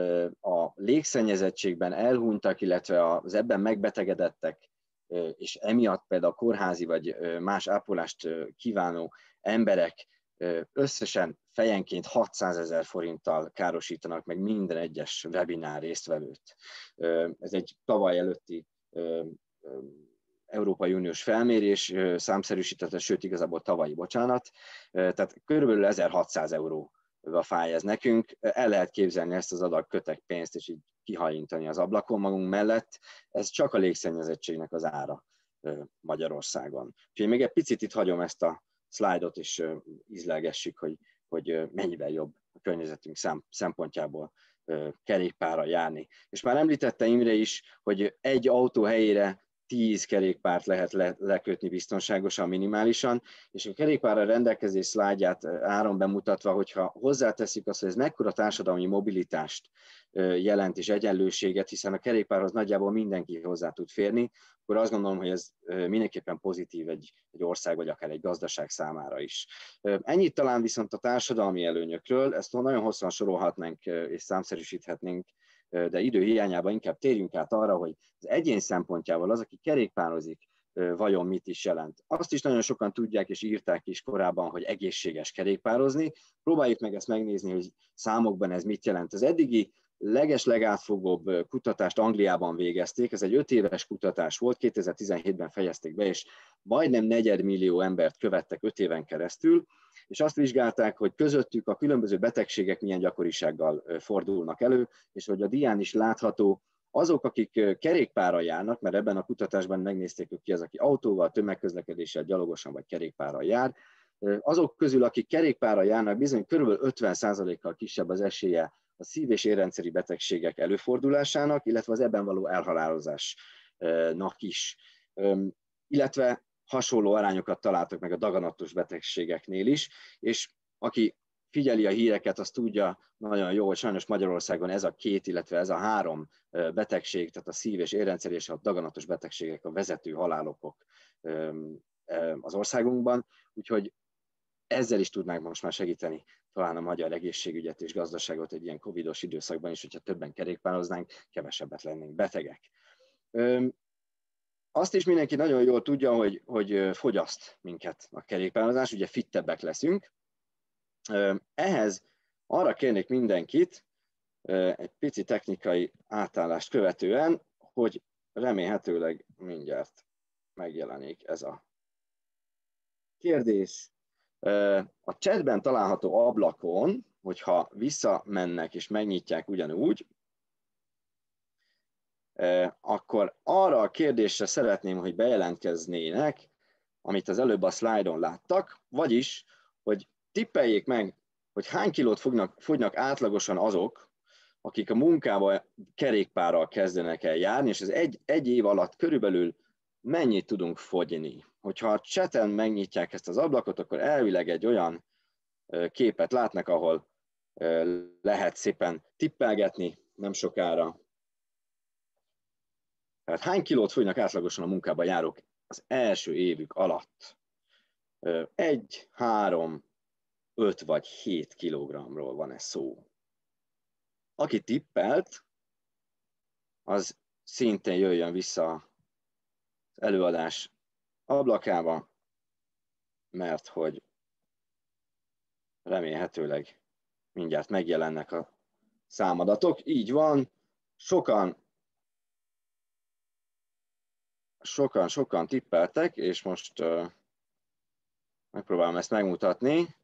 [SPEAKER 1] a légszennyezettségben elhunytak, illetve az ebben megbetegedettek, és emiatt például a kórházi vagy más ápolást kívánó emberek összesen fejenként hatszázezer forinttal károsítanak meg minden egyes webinár résztvevőt. Ez egy tavaly előtti Európai Uniós felmérés számszerűsítette, sőt igazából tavalyi, bocsánat, tehát körülbelül ezerhatszáz euró a fáj ez nekünk. El lehet képzelni ezt az adag kötek pénzt, és így kihajintani az ablakon magunk mellett. Ez csak a légszennyezettségnek az ára Magyarországon. Úgyhogy még egy picit itt hagyom ezt a szlájdot, és ízlelgessük, hogy, hogy mennyivel jobb a környezetünk szempontjából kerékpárral járni. És már említette Imre is, hogy egy autó helyére tíz kerékpárt lehet le, lekötni biztonságosan, minimálisan, és a kerékpárral rendelkezés szlájdját áron bemutatva, hogyha hozzáteszik azt, hogy ez mekkora társadalmi mobilitást jelent és egyenlőséget, hiszen a kerékpárhoz nagyjából mindenki hozzá tud férni, akkor azt gondolom, hogy ez mindenképpen pozitív egy, egy ország, vagy akár egy gazdaság számára is. Ennyit talán viszont a társadalmi előnyökről, ezt nagyon hosszan sorolhatnánk és számszerűsíthetnénk, de idő hiányában inkább térjünk át arra, hogy az egyén szempontjával az, aki kerékpározik, vajon mit is jelent. Azt is nagyon sokan tudják és írták is korábban, hogy egészséges kerékpározni. Próbáljuk meg ezt megnézni, hogy számokban ez mit jelent. Az eddigi leges-legátfogóbb kutatást Angliában végezték, ez egy öt éves kutatás volt, kétezer-tizenhétben fejezték be, és majdnem negyedmillió embert követtek öt éven keresztül, és azt vizsgálták, hogy közöttük a különböző betegségek milyen gyakorisággal fordulnak elő, és hogy a dián is látható, azok, akik kerékpárral járnak, mert ebben a kutatásban megnézték, hogy ki az, aki autóval, tömegközlekedéssel, gyalogosan vagy kerékpárral jár, azok közül, akik kerékpárral járnak, bizony körülbelül ötven százalékkal kisebb az esélye a szív- és érrendszeri betegségek előfordulásának, illetve az ebben való elhalálozásnak is. Illetve hasonló arányokat találtak meg a daganatos betegségeknél is, és aki figyeli a híreket, az tudja nagyon jó, hogy sajnos Magyarországon ez a két, illetve ez a három betegség, tehát a szív- és érrendszeri és a daganatos betegségek a vezető halálokok az országunkban, úgyhogy ezzel is tudnánk most már segíteni talán a magyar egészségügyet és gazdaságot egy ilyen covidos időszakban is, hogyha többen kerékpároznánk, kevesebbet lennénk betegek. Azt is mindenki nagyon jól tudja, hogy, hogy fogyaszt minket a kerékpározás, ugye fittebbek leszünk. Ehhez arra kérnék mindenkit, egy pici technikai átállást követően, hogy remélhetőleg mindjárt megjelenik ez a kérdés. A chatben található ablakon, hogyha visszamennek és megnyitják ugyanúgy, akkor arra a kérdésre szeretném, hogy bejelentkeznének, amit az előbb a szlájdon láttak, vagyis, hogy tippeljék meg, hogy hány kilót fognak, fogynak átlagosan azok, akik a munkába kerékpárral kezdenek el járni, és ez egy, egy év alatt körülbelül mennyit tudunk fogyni. Hogyha a chaten megnyitják ezt az ablakot, akkor elvileg egy olyan képet látnak, ahol lehet szépen tippelgetni nem sokára. Tehát hány kilót fogynak átlagosan a munkába járók az első évük alatt? Egy, három, öt vagy hét kilogramról van ez szó. Aki tippelt, az szintén jöjjön vissza az előadás ablakába, mert hogy remélhetőleg mindjárt megjelennek a számadatok. Így van, sokan sokan, sokan tippeltek, és most uh, megpróbálom ezt megmutatni.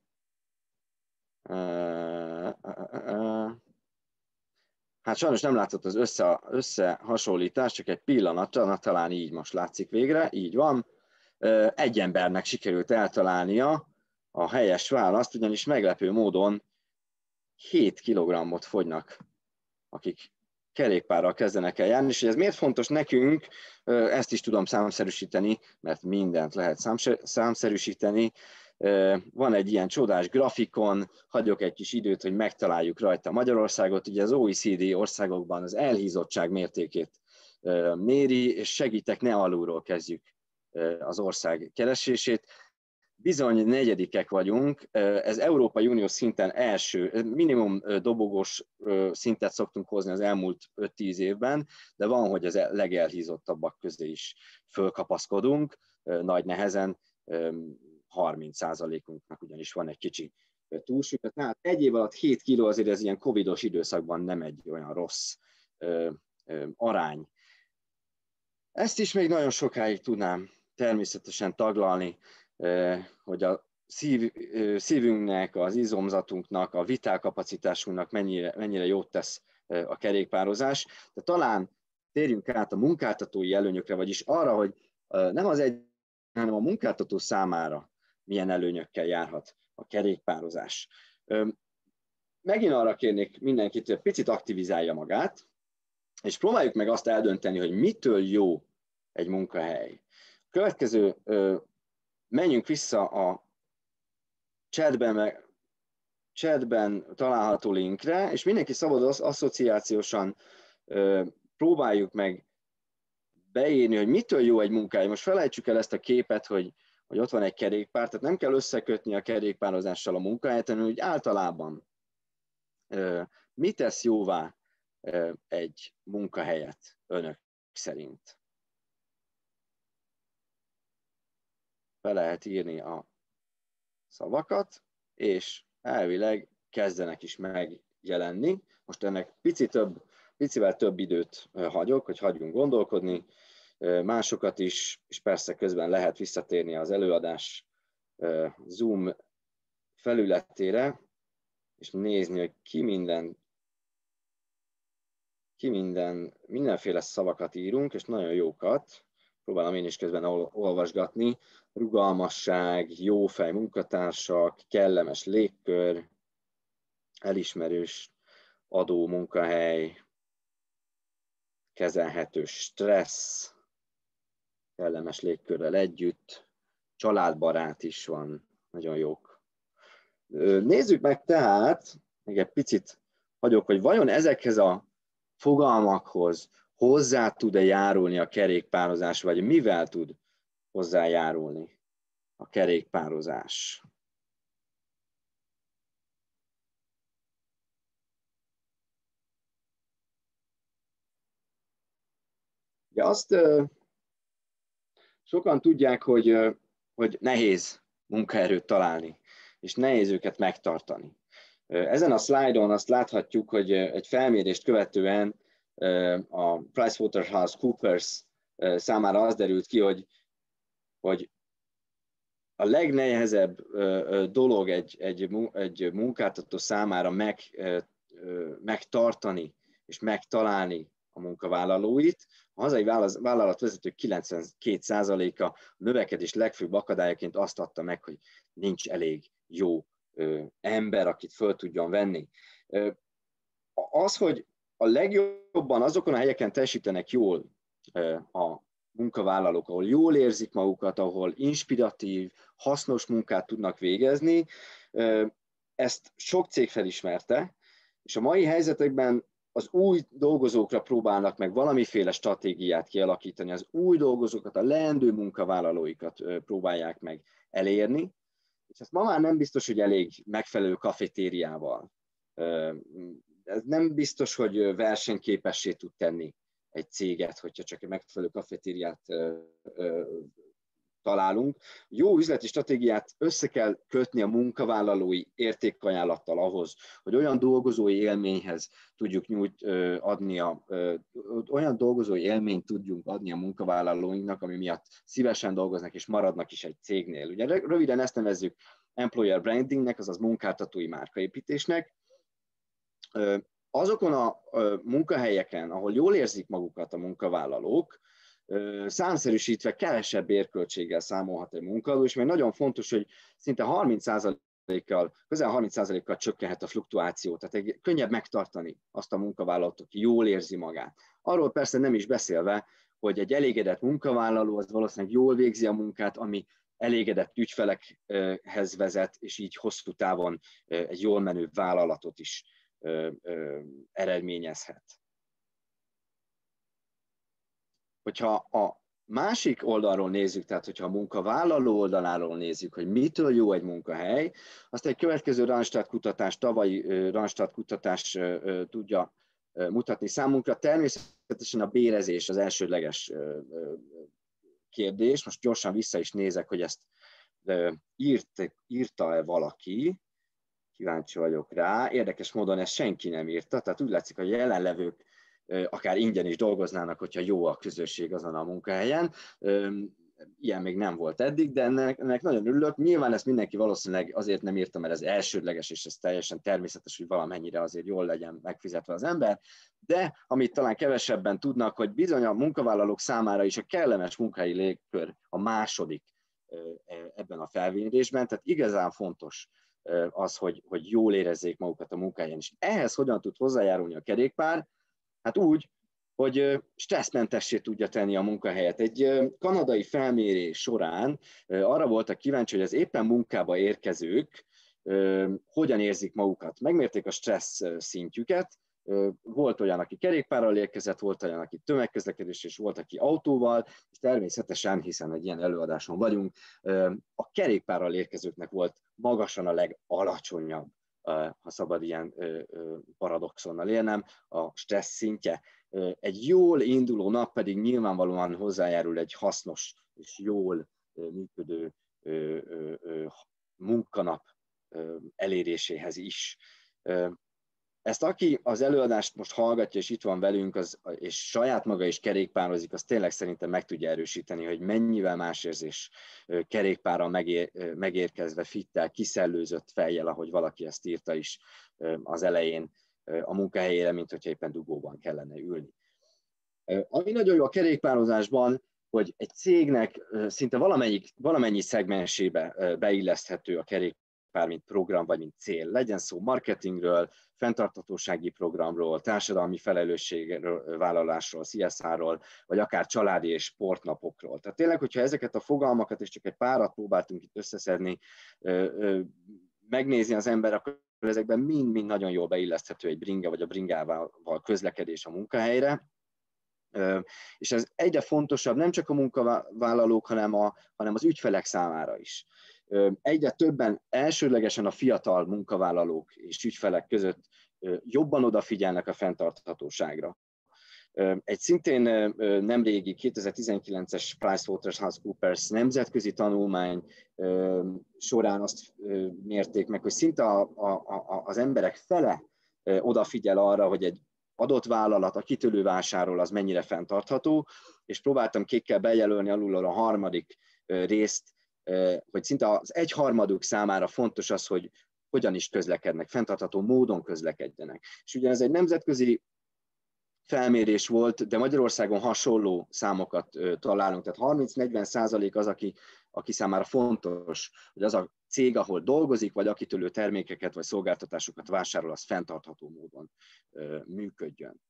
[SPEAKER 1] Uh, uh, uh, hát sajnos nem látszott az össze, összehasonlítás, csak egy pillanatra, talán így most látszik végre, így van. Uh, egy embernek sikerült eltalálnia a helyes választ, ugyanis meglepő módon hét kilogrammot fogynak, akik kerékpárral kezdenek el járni, és ez miért fontos nekünk, ezt is tudom számszerűsíteni, mert mindent lehet számszerűsíteni. Van egy ilyen csodás grafikon, hagyok egy kis időt, hogy megtaláljuk rajta Magyarországot. Ugye az o e cé dé országokban az elhízottság mértékét méri, és segítek, ne alulról kezdjük az ország keresését. Bizony negyedikek vagyunk, ez Európai Unió szinten első, minimum dobogós szintet szoktunk hozni az elmúlt öt-tíz évben, de van, hogy az legelhízottabbak közé is fölkapaszkodunk, nagy nehezen, harminc százalékunknak ugyanis van egy kicsi túlsúly. Tehát egy év alatt hét kiló azért ez ilyen covidos időszakban nem egy olyan rossz arány. Ezt is még nagyon sokáig tudnám természetesen taglalni, hogy a szív, szívünknek, az izomzatunknak, a vitálkapacitásunknak mennyire, mennyire jót tesz a kerékpározás. De talán térjünk át a munkáltatói előnyökre, vagyis arra, hogy nem az egy, hanem a munkáltató számára milyen előnyökkel járhat a kerékpározás. Megint arra kérnék mindenkit, hogy picit aktivizálja magát, és próbáljuk meg azt eldönteni, hogy mitől jó egy munkahely. Következő, menjünk vissza a chatben, meg, chatben található linkre, és mindenki szabad asszociációsan próbáljuk meg beírni, hogy mitől jó egy munkahely. Most felejtsük el ezt a képet, hogy, hogy ott van egy kerékpár, tehát nem kell összekötni a kerékpározással a munkahelyet, hanem úgy általában mit tesz jóvá egy munkahelyet önök szerint? Be lehet írni a szavakat, és elvileg kezdenek is megjelenni. Most ennek pici több, picivel több időt hagyok, hogy hagyjunk gondolkodni, másokat is, és persze közben lehet visszatérni az előadás Zoom felületére, és nézni, hogy ki minden, ki minden, mindenféle szavakat írunk, és nagyon jókat. Próbálom én is közben olvasgatni. Rugalmasság, jófej munkatársak, kellemes légkör, elismerős adó munkahely, kezelhető stressz, kellemes légkörrel együtt, családbarát is van, nagyon jók. Nézzük meg tehát, még egy picit hagyok, hogy vajon ezekhez a fogalmakhoz hozzá tud-e járulni a kerékpározás, vagy mivel tud hozzájárulni a kerékpározás. Ugye azt sokan tudják, hogy, hogy nehéz munkaerőt találni, és nehéz őket megtartani. Ezen a szlájdon azt láthatjuk, hogy egy felmérést követően a PricewaterhouseCoopers számára az derült ki, hogy, hogy a legnehezebb dolog egy, egy, egy munkáltató számára meg, megtartani és megtalálni a munkavállalóit. A hazai vállalatvezetők kilencvenkét százaléka a növekedés legfőbb akadályaként azt adta meg, hogy nincs elég jó ember, akit föl tudjon venni. Az, hogy a legjobban azokon a helyeken teljesítenek jól a munkavállalók, ahol jól érzik magukat, ahol inspiratív, hasznos munkát tudnak végezni, ezt sok cég felismerte, és a mai helyzetekben az új dolgozókra próbálnak meg valamiféle stratégiát kialakítani, az új dolgozókat, a leendő munkavállalóikat próbálják meg elérni, és ezt ma már nem biztos, hogy elég megfelelő kafetériával. Ez nem biztos, hogy versenyképessé tud tenni egy céget, hogyha csak egy megfelelő kafetériát találunk. Jó üzleti stratégiát össze kell kötni a munkavállalói értékajánlattal ahhoz, hogy olyan dolgozói élményhez tudjuk nyújt, adni a, olyan dolgozói élményt tudjunk adni a munkavállalóinknak, ami miatt szívesen dolgoznak és maradnak is egy cégnél. Ugye röviden ezt nevezzük employer brandingnek, azaz munkáltatói márkaépítésnek. Azokon a munkahelyeken, ahol jól érzik magukat a munkavállalók, számszerűsítve kevesebb bérköltséggel számolhat egy munkavállaló, és még nagyon fontos, hogy szinte harminc százalékkal, közel harminc százalékkal csökkenhet a fluktuáció, tehát egy, könnyebb megtartani azt a munkavállalót, aki jól érzi magát. Arról persze nem is beszélve, hogy egy elégedett munkavállaló az valószínűleg jól végzi a munkát, ami elégedett ügyfelekhez vezet, és így hosszú távon egy jól menő vállalatot is eredményezhet. Hogyha a másik oldalról nézzük, tehát hogyha a munkavállaló oldaláról nézzük, hogy mitől jó egy munkahely, azt egy következő Randstad kutatás, tavalyi Randstad kutatás tudja mutatni számunkra. Természetesen a bérezés az elsődleges kérdés. Most gyorsan vissza is nézek, hogy ezt írt, írta-e valaki. Kíváncsi vagyok rá. Érdekes módon ezt senki nem írta, tehát úgy látszik, hogy a jelenlevők akár ingyen is dolgoznának, hogyha jó a közösség azon a munkahelyen. Ilyen még nem volt eddig, de ennek, ennek nagyon örülök. Nyilván ezt mindenki valószínűleg azért nem írta, mert ez elsődleges, és ez teljesen természetes, hogy valamennyire azért jól legyen megfizetve az ember, de amit talán kevesebben tudnak, hogy bizony a munkavállalók számára is a kellemes munkahelyi légkör a második ebben a felmérésben, tehát igazán fontos az, hogy, hogy jól érezzék magukat a munkahelyen is. Ehhez hogyan tud hozzájárulni a kerékpár? Hát úgy, hogy stresszmentessé tudja tenni a munkahelyet. Egy kanadai felmérés során arra voltak kíváncsi, hogy az éppen munkába érkezők hogyan érzik magukat. Megmérték a stressz szintjüket, volt olyan, aki kerékpárral érkezett, volt olyan, aki tömegközlekedés, és volt, aki autóval, és természetesen, hiszen egy ilyen előadáson vagyunk, a kerékpárral érkezőknek volt magasan a legalacsonyabb, ha szabad ilyen paradoxonnal élnem, a stressz szintje. Egy jól induló nap pedig nyilvánvalóan hozzájárul egy hasznos és jól működő munkanap eléréséhez is. Ezt aki az előadást most hallgatja, és itt van velünk, az, és saját maga is kerékpározik, az tényleg szerintem meg tudja erősíteni, hogy mennyivel más érzés kerékpárral megér, megérkezve, fittel, kiszellőzött fejjel, ahogy valaki ezt írta is az elején a munkahelyére, mint hogyha éppen dugóban kellene ülni. Ami nagyon jó a kerékpározásban, hogy egy cégnek szinte valamennyi, valamennyi szegmensébe beilleszthető a kerékpár, mint program vagy mint cél. Legyen szó marketingről, fenntarthatósági programról, társadalmi felelősségről, vállalásról, C S R-ról, vagy akár családi és sportnapokról. Tehát tényleg, hogyha ezeket a fogalmakat, és csak egy párat próbáltunk itt összeszedni, megnézni az ember, akkor ezekben mind-mind nagyon jól beilleszthető egy bringa vagy a bringával közlekedés a munkahelyre. És ez egyre fontosabb nem csak a munkavállalók, hanem, a, hanem az ügyfelek számára is. Egyre többen elsődlegesen a fiatal munkavállalók és ügyfelek között jobban odafigyelnek a fenntarthatóságra. Egy szintén nemrégi kétezer-tizenkilences PricewaterhouseCoopers nemzetközi tanulmány során azt mérték meg, hogy szinte a, a, az emberek fele odafigyel arra, hogy egy adott vállalat, a kitől vásárol, az mennyire fenntartható, és próbáltam kékkel bejelölni alulról a harmadik részt, hogy szinte az egyharmaduk számára fontos az, hogy hogyan is közlekednek, fenntartható módon közlekedjenek. És ugye ez egy nemzetközi felmérés volt, de Magyarországon hasonló számokat találunk, tehát harminc-negyven százalék az, aki, aki számára fontos, hogy az a cég, ahol dolgozik, vagy akitől ő termékeket vagy szolgáltatásokat vásárol, az fenntartható módon működjön.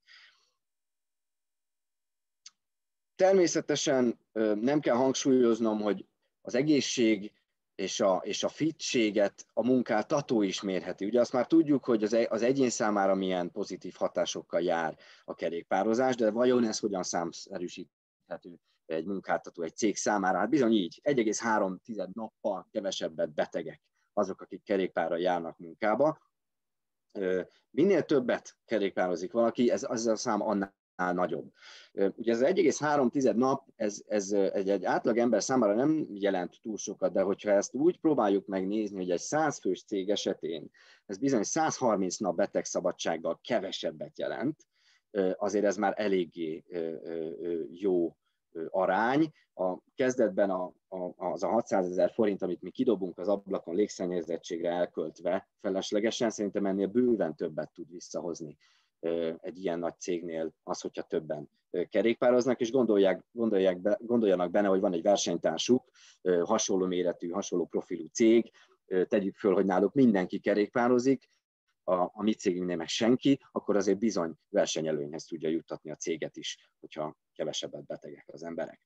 [SPEAKER 1] Természetesen nem kell hangsúlyoznom, hogy az egészség és a, és a fitséget a munkáltató is mérheti. Ugye azt már tudjuk, hogy az, az egyén számára milyen pozitív hatásokkal jár a kerékpározás, de vajon ez hogyan számszerűsíthető egy munkáltató, egy cég számára? Hát bizony így, egy egész három nappal kevesebbet betegek azok, akik kerékpárral járnak munkába. Minél többet kerékpározik valaki, ez az a szám annál nagyobb. Ugye ez egy egész három nap, ez, ez egy, egy átlag ember számára nem jelent túl sokat, de hogyha ezt úgy próbáljuk megnézni, hogy egy száz fős cég esetén ez bizony száz harminc nap betegszabadsággal kevesebbet jelent, azért ez már eléggé jó arány. A kezdetben a, a, az a hatszázezer forint, amit mi kidobunk az ablakon légszennyezettségre elköltve feleslegesen, szerintem ennél bőven többet tud visszahozni egy ilyen nagy cégnél az, hogyha többen kerékpároznak, és gondolják, gondolják be, gondoljanak benne, hogy van egy versenytársuk, hasonló méretű, hasonló profilú cég, tegyük föl, hogy náluk mindenki kerékpározik, a, a mi cégünknél meg senki, akkor azért bizony versenyelőnyhez tudja juttatni a céget is, hogyha kevesebbet betegek az emberek.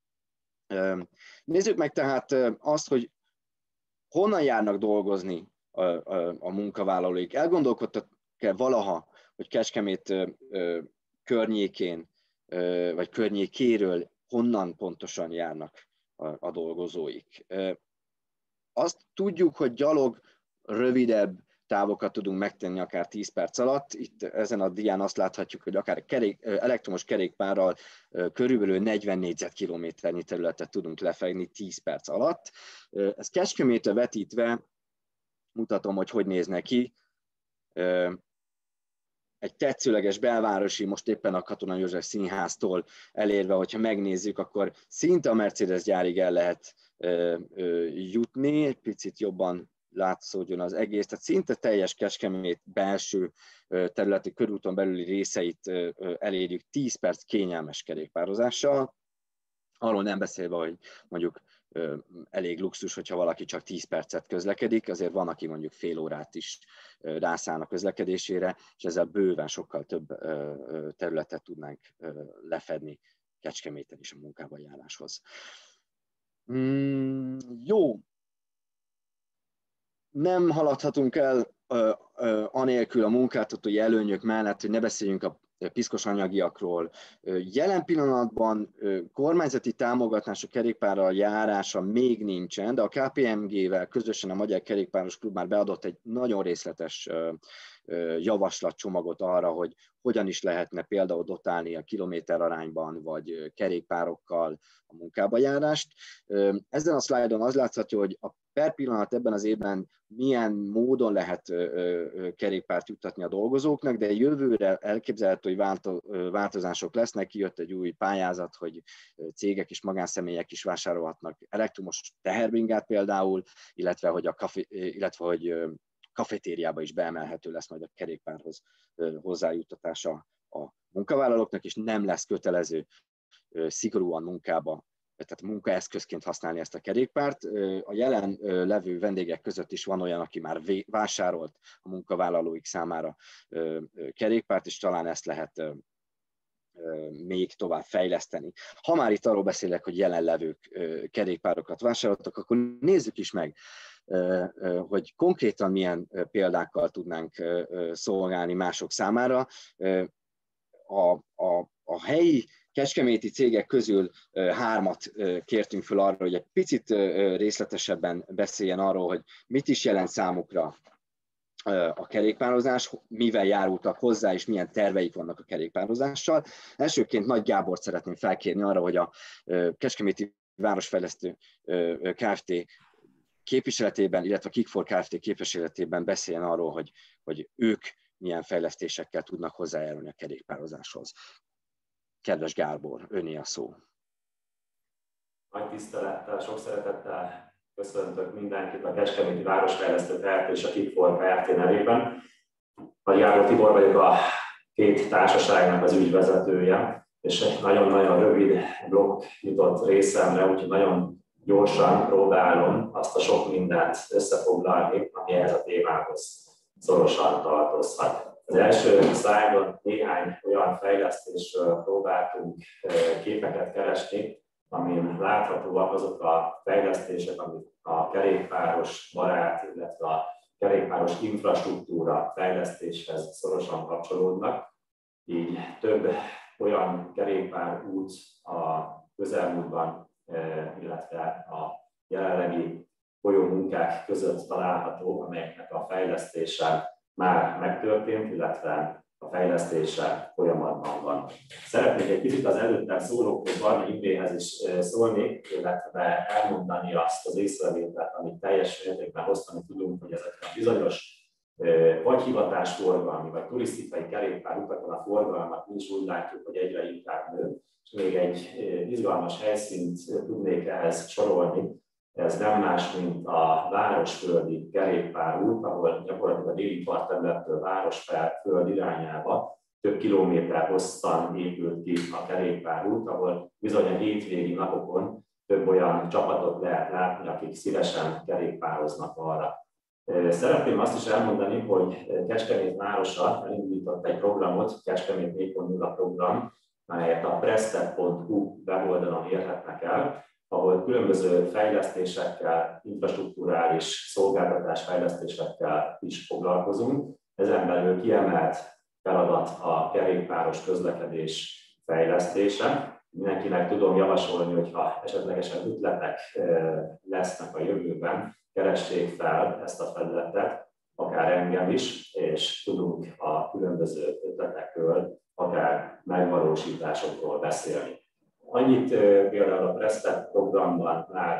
[SPEAKER 1] Nézzük meg tehát azt, hogy honnan járnak dolgozni a, a, a munkavállalóik. Elgondolkodtak-e valaha, hogy Kecskemét ö, környékén, ö, vagy környékéről honnan pontosan járnak a, a dolgozóik. Ö, azt tudjuk, hogy gyalog rövidebb távokat tudunk megtenni akár tíz perc alatt. Itt ezen a dián azt láthatjuk, hogy akár kerék, elektromos kerékpárral körülbelül negyven négyzetkilométernyi területet tudunk lefegni tíz perc alatt. Ez Kecskemétre vetítve mutatom, hogy hogy néz neki. egy tetszőleges belvárosi, most éppen a Katona József Színháztól elérve, hogyha megnézzük, akkor szinte a Mercedes gyárig el lehet ö, ö, jutni, egy picit jobban látszódjon az egész, tehát szinte teljes Kecskemét belső területi körúton belüli részeit elérjük tíz perc kényelmes kerékpározással, arról nem beszélve, hogy mondjuk elég luxus, hogyha valaki csak tíz percet közlekedik, azért van, aki mondjuk fél órát is rászáll a közlekedésére, és ezzel bőven sokkal több területet tudnánk lefedni Kecskeméten is a munkába járáshoz. Mm, jó, nem haladhatunk el anélkül a munkáltatói előnyök mellett, hogy ne beszéljünk a piszkos anyagiakról. Jelen pillanatban kormányzati támogatás a kerékpárral járása még nincsen, de a ká pé em gé-vel közösen a Magyar Kerékpáros Klub már beadott egy nagyon részletes javaslatcsomagot arra, hogy hogyan is lehetne például dotálni a kilométer arányban, vagy kerékpárokkal a munkába járást. Ezen a szlájdon az látható, hogy a per pillanat ebben az évben milyen módon lehet kerékpárt juttatni a dolgozóknak, de jövőre elképzelhető, hogy változások lesznek. Kijött egy új pályázat, hogy cégek és magánszemélyek is vásárolhatnak elektromos teherbringát például, illetve hogy, a kafé, illetve, hogy kafetériába is beemelhető lesz majd a kerékpárhoz hozzájuttatása a munkavállalóknak, és nem lesz kötelező szigorúan munkába, tehát munkaeszközként használni ezt a kerékpárt. A jelen levő vendégek között is van olyan, aki már vásárolt a munkavállalóik számára kerékpárt, és talán ezt lehet még tovább fejleszteni. Ha már itt arról beszélek, hogy jelenlevők kerékpárokat vásároltak, akkor nézzük is meg, hogy konkrétan milyen példákkal tudnánk szolgálni mások számára. A, a, a helyi kecskeméti cégek közül hármat kértünk föl arra, hogy egy picit részletesebben beszéljen arról, hogy mit is jelent számukra a kerékpározás, mivel járultak hozzá, és milyen terveik vannak a kerékpározással. Elsőként Nagy Gábort szeretném felkérni arra, hogy a Kecskeméti Városfejlesztő Kft. Képviseletében, illetve a Kick for Kft. Képviseletében beszéljen arról, hogy, hogy ők milyen fejlesztésekkel tudnak hozzájárulni a kerékpározáshoz. Kedves Gábor, öné a szó.
[SPEAKER 4] Nagy tisztelettel, sok szeretettel köszöntök mindenkit a Kecskeméti Városfejlesztő Kft. És a Kick for Kft. Nevében. Nagy Gábor Tibor vagyok, a két társaságnak az ügyvezetője, és egy nagyon-nagyon rövid blokk jutott részemre, úgyhogy nagyon gyorsan próbálom azt a sok mindent összefoglalni, ami ehhez a témához szorosan tartozhat. Az első szlájdon néhány olyan fejlesztésről próbáltunk képeket keresni, amin láthatóak azok a fejlesztések, amik a kerékpáros barát, illetve a kerékpáros infrastruktúra fejlesztéshez szorosan kapcsolódnak. Így több olyan kerékpárút a közelmúltban, illetve a jelenlegi folyómunkák között található, amelyeknek a fejlesztése már megtörtént, illetve a fejlesztése folyamatban van. Szeretnék egy kicsit az előttem szólókhoz, Barna Imréhez is szólni, illetve elmondani azt az észrevételt, amit teljes mértékben osztani tudunk, hogy ezek a bizonyos vagy hivatásforgalmi, vagy turisztikai kerékpárutakon a forgalmat mi is úgy látjuk, hogy egyre inkább nő. És még egy izgalmas helyszínt tudnék ehhez sorolni. Ez nem más, mint a Városföldi kerékpárút, ahol gyakorlatilag a déli partterülettől Városföld irányába több kilométer hosszan épült ki a kerékpárút, ahol bizony a hétvégi napokon több olyan csapatot lehet látni, akik szívesen kerékpároznak arra. Szeretném azt is elmondani, hogy Kecskemét városa elindított egy programot, Kecskemét négy pont nulla program, amelyet a presztet pont hu weboldalon érhetnek el, ahol különböző fejlesztésekkel, infrastrukturális szolgáltatás fejlesztésekkel is foglalkozunk. Ezen belül kiemelt feladat a kerékpáros közlekedés fejlesztése. Mindenkinek tudom javasolni, hogyha esetlegesen ötletek lesznek a jövőben, keressék fel ezt a felületet, akár engem is, és tudunk a különböző ötletekről, akár megvalósításokról beszélni. Annyit például a Presztet programban már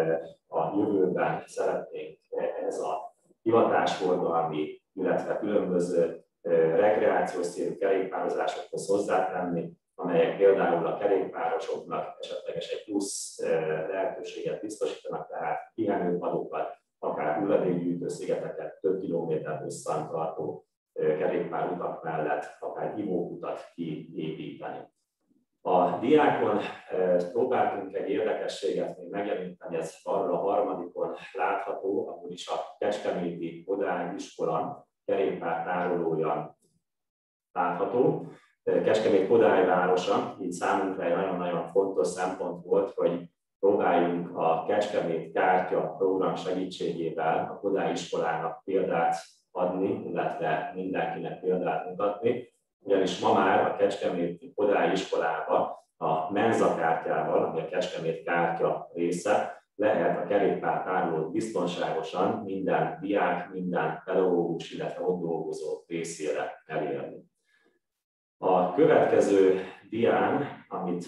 [SPEAKER 4] a jövőben szeretnénk ez a hivatásforgalmi, illetve különböző rekreációs célú kerékpározásokhoz hozzátenni, amelyek például a kerékpárosoknak esetleges egy plusz lehetőséget biztosítanak, tehát pihenőpadokat, akár hulladékgyűjtő szigeteket, több kilométer hosszan tartó kerékpárutak mellett, akár ivókutat kiépíteni. A diákon próbáltunk egy érdekességet még megjeleníteni, ez arra a harmadikon látható, ahol is a Kecskeméti Kodály iskola kerékpártárolója látható. Kecskemét Kodály városa, így számunkra egy nagyon-nagyon fontos szempont volt, hogy próbáljunk a Kecskemét Kártya program segítségével a Kodály iskolának példát adni, illetve mindenkinek példát mutatni. Ugyanis ma már a Kecskeméti Kodály iskolába a Menza kártyával, ami a Kecskemét Kártya része, lehet a kerékpártárolót biztonságosan minden diák, minden pedagógus, illetve ott dolgozó részére elérni. A következő dián, amit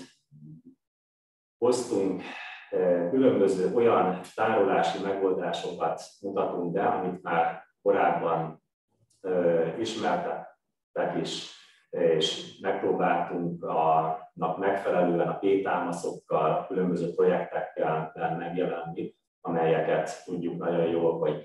[SPEAKER 4] hoztunk, különböző olyan tárolási megoldásokat mutatunk be, amit már korábban ismertettek is, és megpróbáltunk annak megfelelően a P-támaszokkal, a különböző projektekkel megjelenni, amelyeket tudjuk nagyon jól, hogy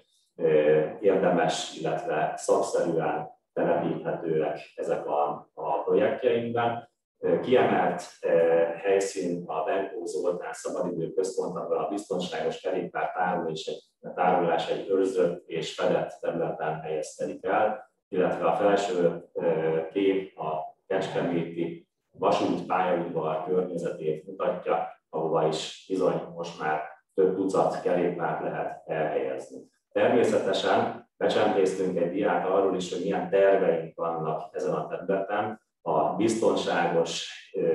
[SPEAKER 4] érdemes, illetve szakszerűen telepíthetőek ezek a, a projektjeinkben. Kiemelt helyszín a Benkó Zoltán Szabadidő Központ, ahol a biztonságos kerékpártárolás egy őrzött és fedett területen helyezkedik el, illetve a felső kép a kecskeméti vasútpályaudvar környezetét mutatja, ahova is bizony most már több tucat kerékpárt lehet elhelyezni. Természetesen becsempésztünk egy diát arról is, hogy milyen terveink vannak ezen a területen. A biztonságos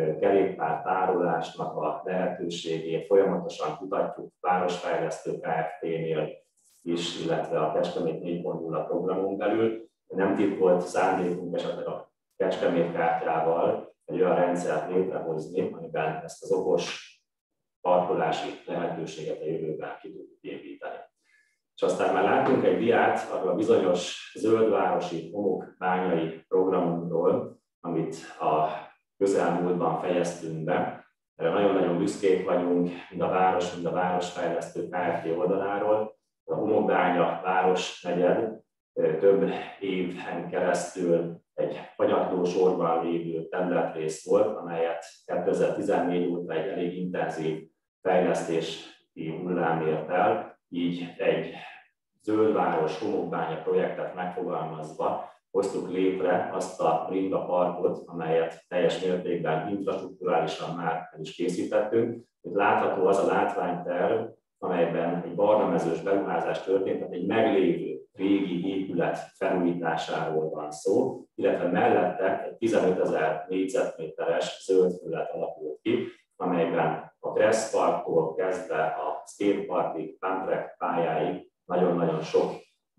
[SPEAKER 4] kerékpártárolásnak a lehetőségét folyamatosan kutatjuk Városfejlesztő Kft-nél is, illetve a Kecskemét négy pont nulla programon belül. Nem titkolt szándékunk esetleg a Kecskemét kártyával egy olyan rendszert létrehozni, amiben ezt az okos parkolási lehetőséget a jövőben ki tudjuk építeni. És aztán már látunk egy diát arról a bizonyos zöldvárosi homokbányai programunkról, amit a közelmúltban fejeztünk be. Erre nagyon-nagyon büszkék vagyunk, mind a város, mind a Városfejlesztő Kft. Oldaláról. A homokbánya városnegyed több éven keresztül egy hagyatló sorban lévő területrész volt, amelyet kétezer-tizennégy óta egy elég intenzív fejlesztési hullám ért el, így egy zöldváros homokbánya projektet megfogalmazva hoztuk létre azt a Bringa parkot, amelyet teljes mértékben infrastrukturálisan már el is készítettünk. Itt látható az a látványterv, amelyben egy barnamezős beruházás történt, tehát egy meglévő régi épület felújításáról van szó, illetve mellette egy tizenötezer négyzetméteres zöld felület alakult ki, amelyben a Kressz Parktól kezdve a skateparkig, funtrack pályáig nagyon-nagyon sok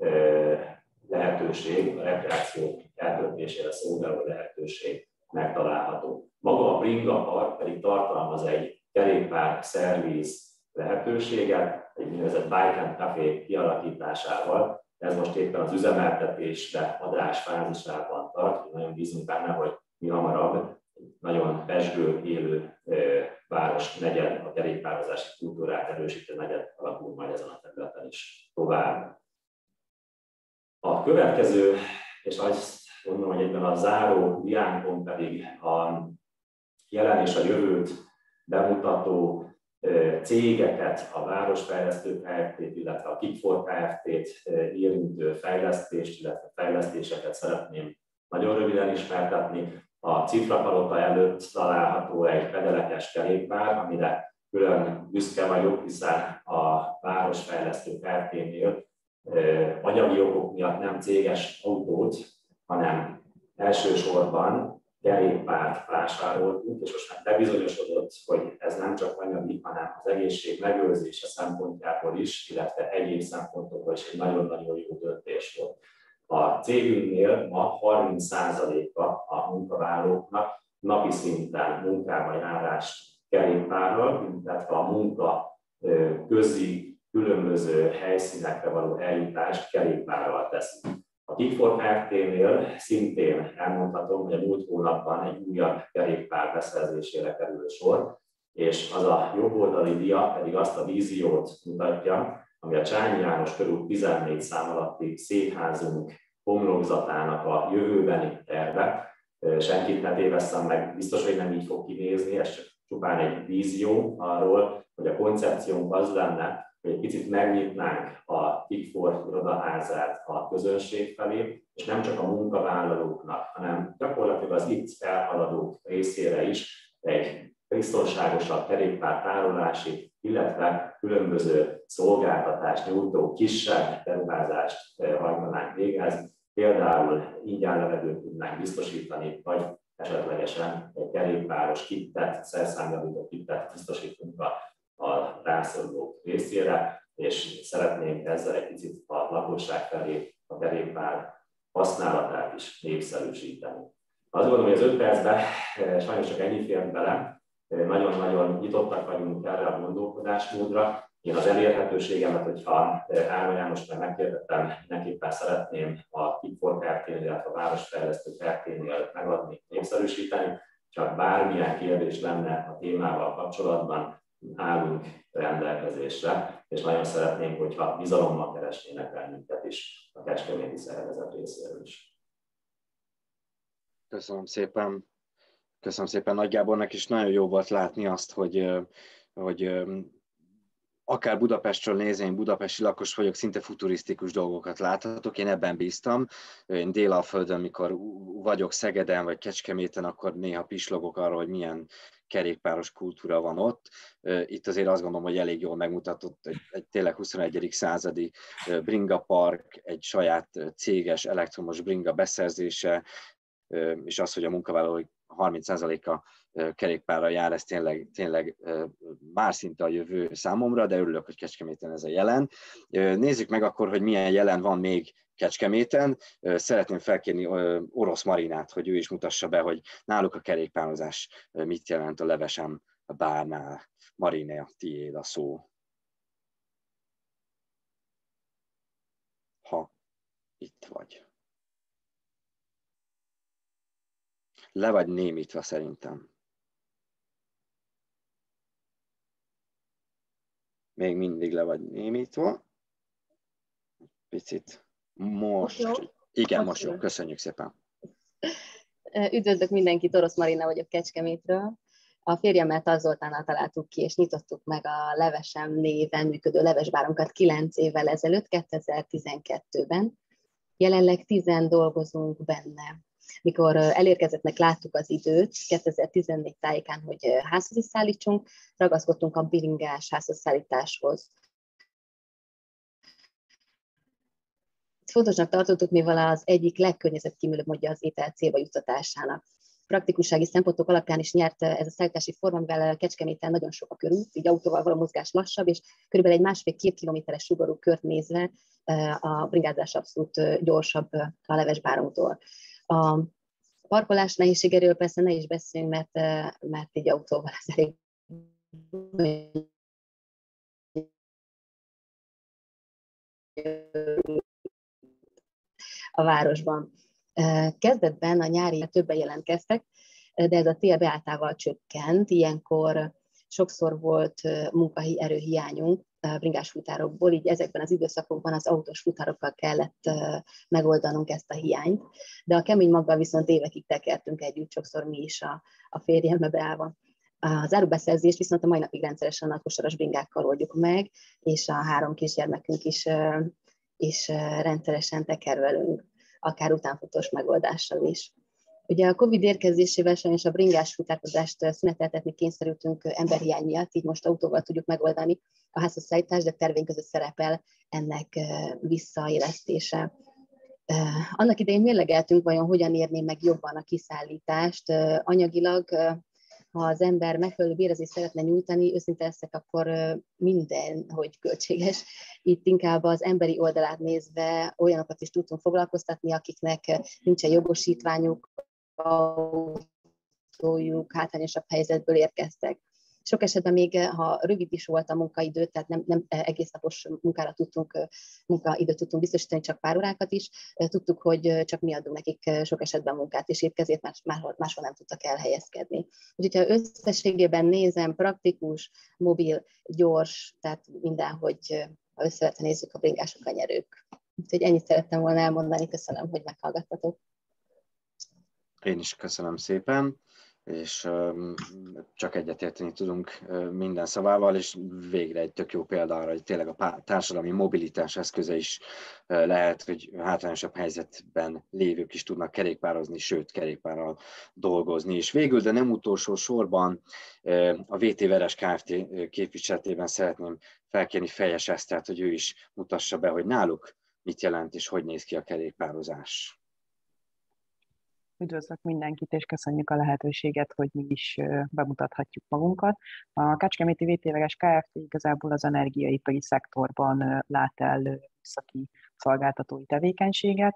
[SPEAKER 4] lehetőség, a rekreáció eltöltésére szolgáló lehetőség megtalálható. Maga a Bringa Park pedig tartalmaz egy kerékpár szerviz lehetőséget, egy úgynevezett Bike and Café kialakításával. Ez most éppen az üzemeltetésre adás fázisában tart, nagyon bízunk benne, hogy mi hamarabb nagyon pezsgő, élő város negyed, a kerékpározási kultúrát erősítő negyed alakul majd ezen a területen is tovább. A következő, és azt mondom, hogy egyben a záró diánkon pedig a jelen és a jövőt bemutató cégeket, a Városfejlesztő Kft-t, illetve a Kickfor Kft-t érintő fejlesztést, illetve fejlesztéseket szeretném nagyon röviden ismertetni. A Cifrapalota előtt található egy pedelekes kerékpár, amire külön büszke vagyok, hiszen a Városfejlesztő Kft-nél anyagi okok miatt nem céges autót, hanem elsősorban kerékpárt vásároltunk, és most már bebizonyosodott, hogy ez nem csak anyagi, hanem az egészség megőrzése szempontjából is, illetve egyéb szempontokból is egy nagyon-nagyon jó döntés volt. A cégünknél ma harminc százaléka a munkavállalóknak napi szinten munkába járást kerékpárral, illetve a munka közi különböző helyszínekre való eljutást kerékpárral teszik. A Kickfor Kft-nél szintén elmondhatom, hogy a múlt hónapban egy újabb kerékpár beszerzésére kerül sor, és az a jobboldali dia pedig azt a víziót mutatja, ami a Csányi János körút tizennégy szám alatti székházunk homlokzatának a jövőbeni terve. Senkit ne tévesszem meg, biztos, hogy nem így fog kinézni, ez csak csupán egy vízió arról, hogy a koncepciónk az lenne, hogy egy picit megnyitnánk a Kickfor irodaházát a közönség felé, és nem csak a munkavállalóknak, hanem gyakorlatilag az itt felhaladók részére is egy biztonságosabb kerékpártárolási, illetve különböző szolgáltatást nyújtó kisebb beruházást hajtanánk végezni. Például ingyen levegőt tudnánk biztosítani, vagy esetlegesen egy kerékpáros kittet, szerszámjavító kittet biztosítunk a, a rászorulók részére, és szeretnénk ezzel egy picit a lakosság felé a kerékpár használatát is népszerűsíteni. Azt gondolom, hogy az öt percben sajnos csak ennyi fért bele, nagyon-nagyon nyitottak vagyunk erre a gondolkodásmódra. Én az elérhetőségemet, hogyha Árva Jánosnak megkérdettem, mindenképpen szeretném a Kickfor Kft-nél, illetve a Városfejlesztő Kft-nél megadni, népszerűsíteni, csak bármilyen kérdés lenne a témával kapcsolatban, állunk rendelkezésre, és nagyon szeretnénk, hogyha bizalommal keresnének bennünket is a kecskeméti szervezet részéről is.
[SPEAKER 1] Köszönöm szépen. Köszönöm szépen Nagy Gábornak, és nagyon jó volt látni azt, hogy, hogy akár Budapestről nézve, én budapesti lakos vagyok, szinte futurisztikus dolgokat láthatok, én ebben bíztam. Én Délalföldön, mikor vagyok Szegeden vagy Kecskeméten, akkor néha pislogok arról, hogy milyen kerékpáros kultúra van ott. Itt azért azt gondolom, hogy elég jól megmutatott egy, egy tényleg huszonegyedik századi bringapark, egy saját céges elektromos bringa beszerzése, és az, hogy a munkavállalói harminc százaléka kerékpárral jár, ez tényleg, tényleg már szinte a jövő számomra, de örülök, hogy Kecskeméten ez a jelen. Nézzük meg akkor, hogy milyen jelen van még Kecskeméten. Szeretném felkérni Orosz Marinát, hogy ő is mutassa be, hogy náluk a kerékpározás mit jelent a Levesen a bárnál. Marina, tiéd a szó. Ha itt vagy. Le vagy némítva szerintem. Még mindig le vagy némítva. Picit. Most.
[SPEAKER 5] Jó.
[SPEAKER 1] Igen, most,
[SPEAKER 5] most
[SPEAKER 1] jó.
[SPEAKER 5] jó.
[SPEAKER 1] Köszönjük szépen.
[SPEAKER 5] Üdvözlök mindenkit, Orosz Marina vagyok Kecskemétről. A férjemmel Taz Zoltánnal találtuk ki, és nyitottuk meg a Levesem néven működő levesbárunkat kilenc évvel ezelőtt, kétezer-tizenkettőben. Jelenleg tízen dolgozunk benne. Mikor elérkezettnek láttuk az időt, kétezer-tizennégy tájékán, hogy házhoz is szállítsunk, ragaszkodtunk a bringás házhoz szállításhoz. Fontosnak tartottuk, mivel az egyik legkörnyezetkímélőbb módja az étel célba juttatásának. Praktikussági szempontok alapján is nyert ez a szállítási forma, mivel Kecskeméten nagyon sok a körút, így autóval való mozgás lassabb, és körülbelül egy másfél-két kilométeres sugarú kört nézve a bringázás abszolút gyorsabb a levesbárunktól. A parkolás nehézségéről persze ne is beszéljünk, mert, mert így autóval ez elég a városban. Kezdetben a nyári többen jelentkeztek, de ez a tél beálltával csökkent, ilyenkor sokszor volt munkahelyi erőhiányunk bringás futárokból, így ezekben az időszakokban az autós futárokkal kellett megoldanunk ezt a hiányt, de a kemény maggal viszont évekig tekertünk együtt, sokszor mi is a, a férjemmel beállva. Az árubeszerzést viszont a mai napig rendszeresen a nagykosaras bringákkal oldjuk meg, és a három kisgyermekünk is, is rendszeresen teker velünk, akár utánfutós megoldással is. Ugye a Covid érkezésével sajnos a bringás futárkozást szüneteltetni kényszerültünk emberhiány miatt, így most autóval tudjuk megoldani a házhoz szállítást, de terveink között szerepel ennek visszaélesztése. Annak idején mérlegeltünk, vajon hogyan érné meg jobban a kiszállítást. Anyagilag, ha az ember megfelelő bérezést szeretne nyújtani, őszinte leszek, akkor minden, hogy költséges. Itt inkább az emberi oldalát nézve olyanokat is tudtunk foglalkoztatni, akiknek nincsen jogosítványuk, autójuk, hátrányosabb helyzetből érkeztek. Sok esetben még, ha rövid is volt a munkaidő, tehát nem, nem egész napos munkára tudtunk, munkaidőt tudtunk biztosítani, csak pár órákat is, tudtuk, hogy csak mi adunk nekik sok esetben munkát, és épp ezért más, máshol, máshol nem tudtak elhelyezkedni. Úgyhogy ha összességében nézem, praktikus, mobil, gyors, tehát mindenhogy, ha összevetve nézzük, a bringások a nyerők. Úgyhogy ennyit szerettem volna elmondani, köszönöm, hogy meghallgattatok.
[SPEAKER 1] Én is köszönöm szépen, és csak egyetérteni tudunk minden szavával, és végre egy tök jó példa arra, hogy tényleg a társadalmi mobilitás eszköze is lehet, hogy hátrányosabb helyzetben lévők is tudnak kerékpározni, sőt kerékpárral dolgozni. És végül, de nem utolsó sorban a vé té Veres Kft. Képviseletében szeretném felkérni Fejes Esztert, hogy ő is mutassa be, hogy náluk mit jelent és hogy néz ki a kerékpározás.
[SPEAKER 6] Üdvözlök mindenkit, és köszönjük a lehetőséget, hogy mi is bemutathatjuk magunkat. A Kecskeméti vé té Veres Kft. Igazából az energiaipari szektorban lát el műszaki szolgáltatói tevékenységet.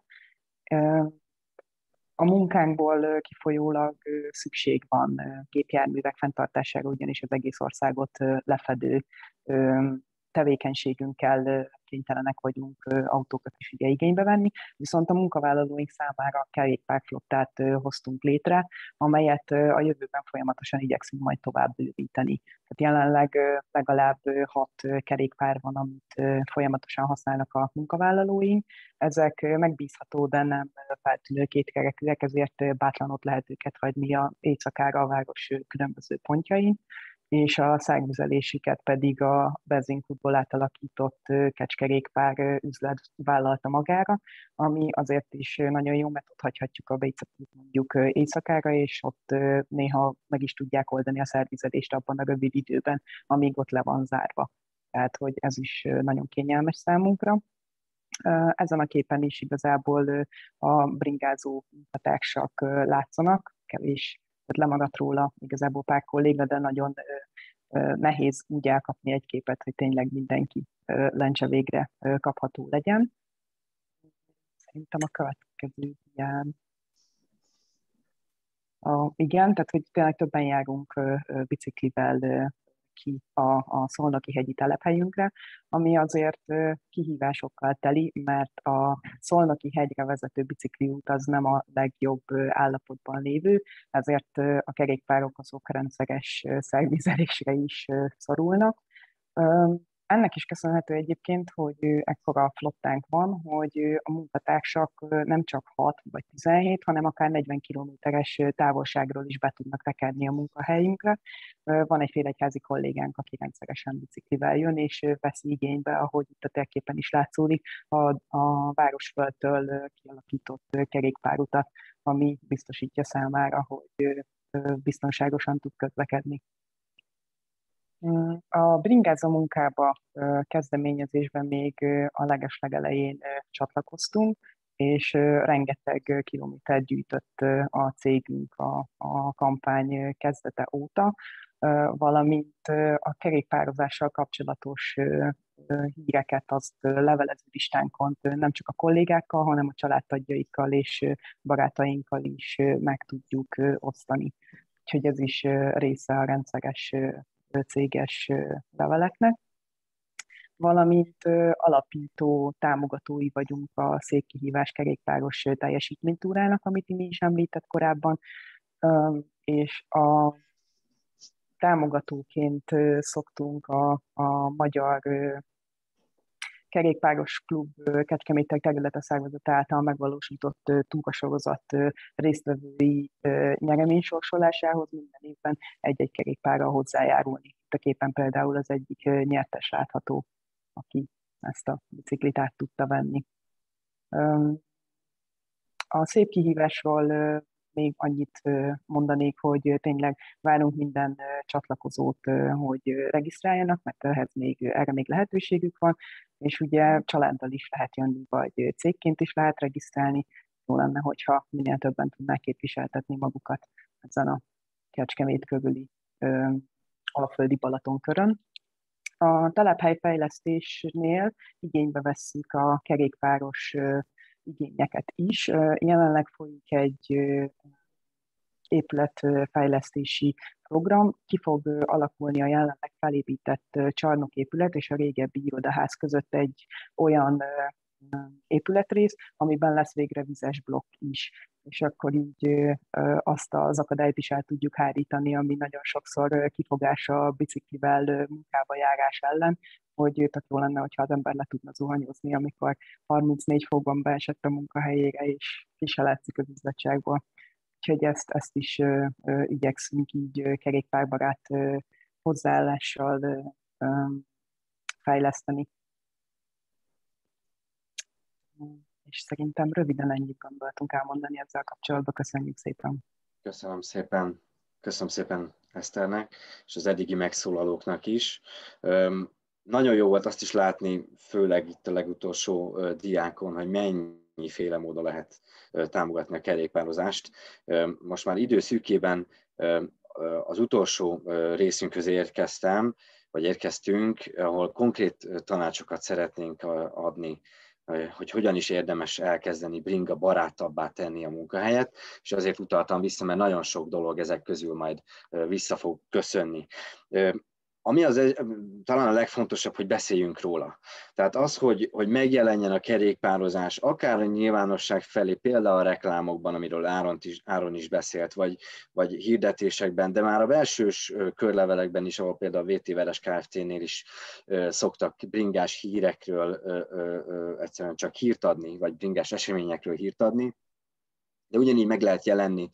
[SPEAKER 6] A munkánkból kifolyólag szükség van gépjárművek fenntartására, ugyanis az egész országot lefedő tevékenységünkkel kénytelenek vagyunk autókat is ugye igénybe venni, viszont a munkavállalóink számára kerékpárflottát hoztunk létre, amelyet a jövőben folyamatosan igyekszünk majd tovább bővíteni. Tehát jelenleg legalább hat kerékpár van, amit folyamatosan használnak a munkavállalóink. Ezek megbízható, de nem feltűnő kétkerekűek, ezért bátran ott lehet őket hagyni a éjszakára a város különböző pontjain, és a szágvizelésüket pedig a benzinklubból átalakított kecskerékpár üzlet vállalta magára, ami azért is nagyon jó, mert ott hagyhatjuk a bécakút mondjuk éjszakára, és ott néha meg is tudják oldani a szervizelést abban a rövid időben, amíg ott le van zárva. Tehát, hogy ez is nagyon kényelmes számunkra. Ezen a képen is igazából a bringázó munkatársak látszanak, kevés, tehát lemaradt róla igazából pár kolléga, de nagyon nehéz úgy elkapni egy képet, hogy tényleg mindenki lencse végre kapható legyen. Szerintem a következő ilyen. A, igen, tehát hogy tényleg többen járunk biciklivel ki a, a Szolnoki-hegyi telephelyünkre, ami azért kihívásokkal teli, mert a Szolnoki-hegyre vezető bicikliút az nem a legjobb állapotban lévő, ezért a kerékpárok azok rendszeres szervizelésre is szorulnak. Ennek is köszönhető egyébként, hogy ekkora flottánk van, hogy a munkatársak nem csak hat vagy tizenhét, hanem akár negyven kilométeres távolságról is be tudnak tekerni a munkahelyünkre. Van egy félegyházi kollégánk, aki rendszeresen biciklivel jön, és veszi igénybe, ahogy itt a térképen is látszódik, a, a Városföldtől kialakított kerékpárutat, ami biztosítja számára, hogy biztonságosan tud közlekedni. A bringázó munkába kezdeményezésben még a legeslegelején csatlakoztunk, és rengeteg kilométert gyűjtött a cégünk a, a kampány kezdete óta, valamint a kerékpározással kapcsolatos híreket azt levelező listánkon nem csak a kollégákkal, hanem a családtagjaikkal és barátainkkal is meg tudjuk osztani. Úgyhogy ez is része a rendszeres céges leveleknek, valamint alapító támogatói vagyunk a Székkihívás kerékpáros teljesítménytúrának, amit mi is említett korábban, és a támogatóként szoktunk a, a Magyar Kerékpáros Klub Kecskeméti területe szervezet által megvalósított túrasorozat résztvevői nyereménysorsolásához minden évben egy-egy kerékpárral hozzájárulni. Itt a képen például az egyik nyertes látható, aki ezt a biciklit át tudta venni. A szép kihívásról még annyit mondanék, hogy tényleg várunk minden csatlakozót, hogy regisztráljanak, mert ehhez még, erre még lehetőségük van, és ugye családdal is lehet jönni, vagy cégként is lehet regisztrálni. Jó lenne, hogyha minél többen tudnák képviseltetni magukat ezen a Kecskemét körüli Alföldi Balatonkörön. A telephelyfejlesztésnél igénybe vesszük a kerékpáros igényeket is. Jelenleg folyik egy épületfejlesztési program. Ki fog alakulni a jelenleg felépített csarnoképület és a régebbi irodaház között egy olyan épületrész, amiben lesz végre vizes blokk is, és akkor így azt az akadályt is el tudjuk hárítani, ami nagyon sokszor kifogás a biciklivel munkába járás ellen, hogy tök jó lenne, hogyha az ember le tudna zuhanyozni, amikor harmincnégy fokban beesett a munkahelyére, és ki se látszik az izzadságból. Úgyhogy ezt, ezt is uh, uh, igyekszünk így uh, kerékpárbarát uh, hozzáállással uh, um, fejleszteni. És szerintem röviden ennyit gondoltunk elmondani ezzel kapcsolatban. Köszönjük szépen!
[SPEAKER 1] Köszönöm szépen! Köszönöm szépen Eszternek, és az eddigi megszólalóknak is. Um, nagyon jó volt azt is látni, főleg itt a legutolsó uh, diákon, hogy mennyiféle módon lehet uh, támogatni a kerékpározást. Um, most már időszűkében um, az utolsó uh, részünkhöz érkeztem, vagy érkeztünk, ahol konkrét tanácsokat szeretnénk uh, adni, hogy hogyan is érdemes elkezdeni bringa barátabbá tenni a munkahelyet, és azért utaltam vissza, mert nagyon sok dolog ezek közül majd vissza fog köszönni. Ami az talán a legfontosabb, hogy beszéljünk róla. Tehát az, hogy, hogy megjelenjen a kerékpározás, akár a nyilvánosság felé, például a reklámokban, amiről Áron is, Áron is beszélt, vagy, vagy hirdetésekben, de már a belsős körlevelekben is, ahol például a vé té Veres Kft-nél is szoktak bringás hírekről egyszerűen csak hírt adni, vagy bringás eseményekről hírt adni, de ugyanígy meg lehet jelenni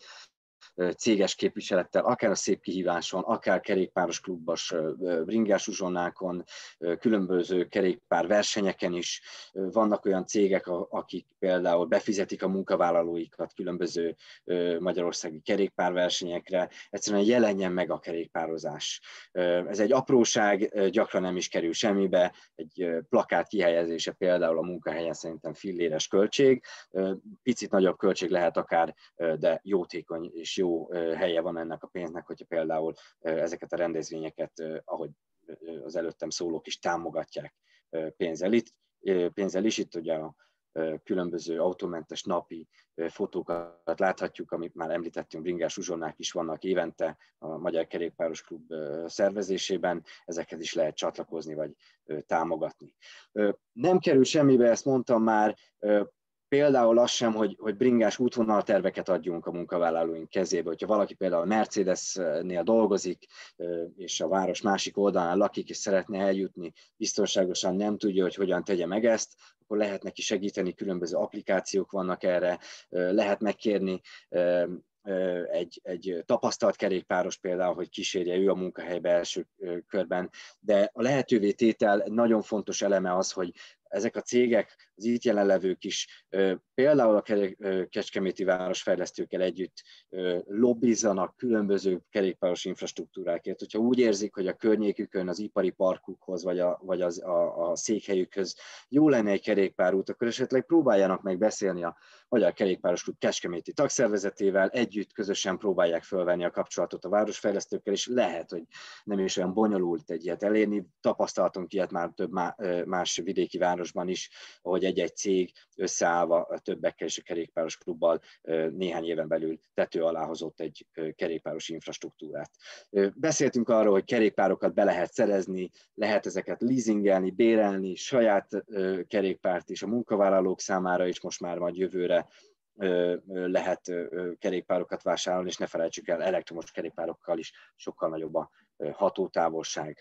[SPEAKER 1] céges képviselettel, akár a Szép Kihíváson, akár kerékpáros klubos bringás uzsonnákon, különböző kerékpár versenyeken is. Vannak olyan cégek, akik például befizetik a munkavállalóikat különböző magyarországi kerékpárversenyekre, egyszerűen jelenjen meg a kerékpározás. Ez egy apróság, gyakran nem is kerül semmibe, egy plakát kihelyezése például a munkahelyen szerintem filléres költség, picit nagyobb költség lehet akár, de jótékony és jó helye van ennek a pénznek, hogyha például ezeket a rendezvényeket, ahogy az előttem szólók is támogatják pénzzel, itt, pénzzel is. Itt ugye a különböző autómentes napi fotókat láthatjuk, amit már említettünk, bringás uzsonnák is vannak évente a Magyar Kerékpáros Klub szervezésében, ezeket is lehet csatlakozni vagy támogatni. Nem kerül semmibe, ezt mondtam már, például az sem, hogy, hogy bringás útvonalterveket adjunk a munkavállalóink kezébe. Hogyha valaki például Mercedesnél dolgozik, és a város másik oldalán lakik, és szeretne eljutni, biztonságosan nem tudja, hogy hogyan tegye meg ezt, akkor lehet neki segíteni, különböző applikációk vannak erre, lehet megkérni egy, egy tapasztalt kerékpáros például, hogy kísérje ő a munkahelybe első körben, de a lehetővé tétel nagyon fontos eleme az, hogy ezek a cégek, az itt jelenlevők is például a kecskeméti városfejlesztőkkel együtt lobbizzanak különböző kerékpáros infrastruktúrákért. Hogyha úgy érzik, hogy a környékükön, az ipari parkukhoz, vagy a, vagy az, a, a székhelyükhöz jó lenne egy kerékpárút, akkor esetleg próbáljanak meg beszélni a Magyar Kerékpáros Klub kecskeméti tagszervezetével, együtt közösen próbálják fölvenni a kapcsolatot a városfejlesztőkkel, és lehet, hogy nem is olyan bonyolult egy ilyet elérni. Tapasztaltunk ilyet már több más vidéki városban is, ahogy egy-egy cég összeállva a többekkel és a kerékpáros klubbal néhány éven belül tető alá hozott egy kerékpáros infrastruktúrát. Beszéltünk arról, hogy kerékpárokat be lehet szerezni, lehet ezeket leasingelni, bérelni, saját kerékpárt is a munkavállalók számára is most már majd jövőre lehet kerékpárokat vásárolni, és ne felejtsük el, elektromos kerékpárokkal is sokkal nagyobb a hatótávolság.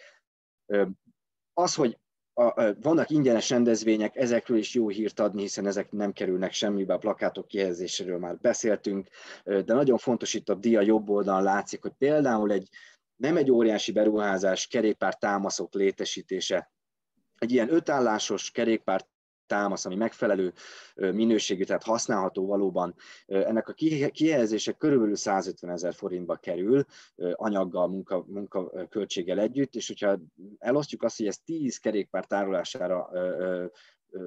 [SPEAKER 1] Az, hogy A, vannak ingyenes rendezvények, ezekről is jó hírt adni, hiszen ezek nem kerülnek semmibe, a plakátok kihelyezéséről már beszéltünk, de nagyon fontos, itt a dia jobb oldalon látszik, hogy például egy, nem egy óriási beruházás, kerékpár támaszok létesítése, egy ilyen ötállásos kerékpár támasz, ami megfelelő minőségű, tehát használható valóban. Ennek a kihelyezése körülbelül százötven ezer forintba kerül, anyaggal, munka, munkaköltséggel együtt, és hogyha elosztjuk azt, hogy ez tíz kerékpár tárolására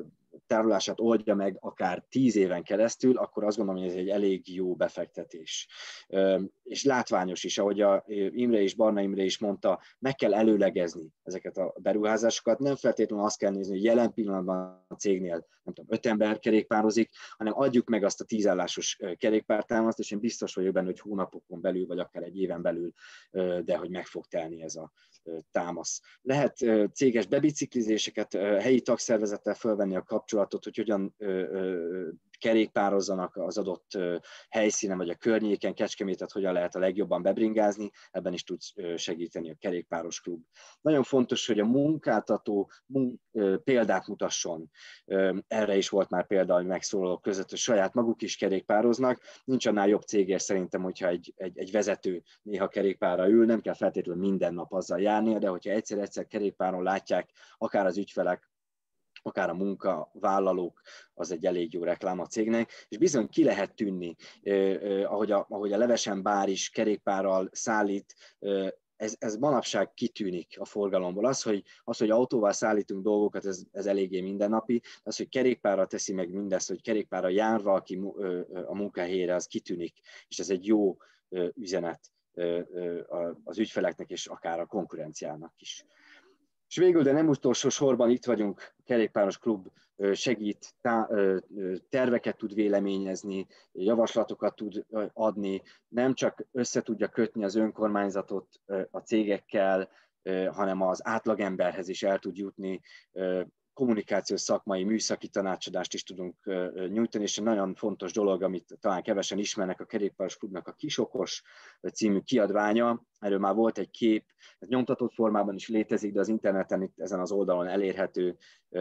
[SPEAKER 1] tárolását oldja meg akár tíz éven keresztül, akkor azt gondolom, hogy ez egy elég jó befektetés. És látványos is, ahogy a Imre és Barna Imre is mondta, meg kell előlegezni ezeket a beruházásokat. Nem feltétlenül azt kell nézni, hogy jelen pillanatban a cégnél nem tudom, öt ember kerékpározik, hanem adjuk meg azt a tízállásos kerékpártámaszt, és én biztos vagyok benne, hogy hónapokon belül, vagy akár egy éven belül, de hogy meg fog telni ez a támasz. Lehet céges bebiciklizéseket, helyi tagszervezettel fölvenni a kapcsolatot, hogy hogyan kerékpározzanak az adott helyszínen vagy a környéken, Kecskemétet hogyan lehet a legjobban bebringázni, ebben is tud segíteni a kerékpáros klub. Nagyon fontos, hogy a munkáltató munk, példát mutasson. Erre is volt már példa, hogy megszólalók között, hogy saját maguk is kerékpároznak. Nincs annál jobb cégért szerintem, hogyha egy, egy, egy vezető néha kerékpárra ül, nem kell feltétlenül minden nap azzal járnia, de hogyha egyszer-egyszer kerékpáron látják akár az ügyfelek, akár a munkavállalók, az egy elég jó reklám a cégnek, és bizony ki lehet tűnni, ahogy a, ahogy a Levesen bár is kerékpárral szállít, ez, ez manapság kitűnik a forgalomból. Az, hogy, az, hogy autóval szállítunk dolgokat, ez, ez eléggé mindennapi, az, hogy kerékpárral teszi meg mindezt, hogy kerékpárral jár valaki a munkahelyére, az kitűnik, és ez egy jó üzenet az ügyfeleknek, és akár a konkurenciának is. És végül, de nem utolsó sorban itt vagyunk, a Kerékpáros Klub segít, terveket tud véleményezni, javaslatokat tud adni, nem csak össze tudja kötni az önkormányzatot a cégekkel, hanem az átlagemberhez is el tud jutni, kommunikációs szakmai, műszaki tanácsadást is tudunk nyújtani, és egy nagyon fontos dolog, amit talán kevesen ismernek, a Kerékpáros Klubnak a Kisokos című kiadványa. Erről már volt egy kép, ez nyomtatott formában is létezik, de az interneten itt ezen az oldalon elérhető,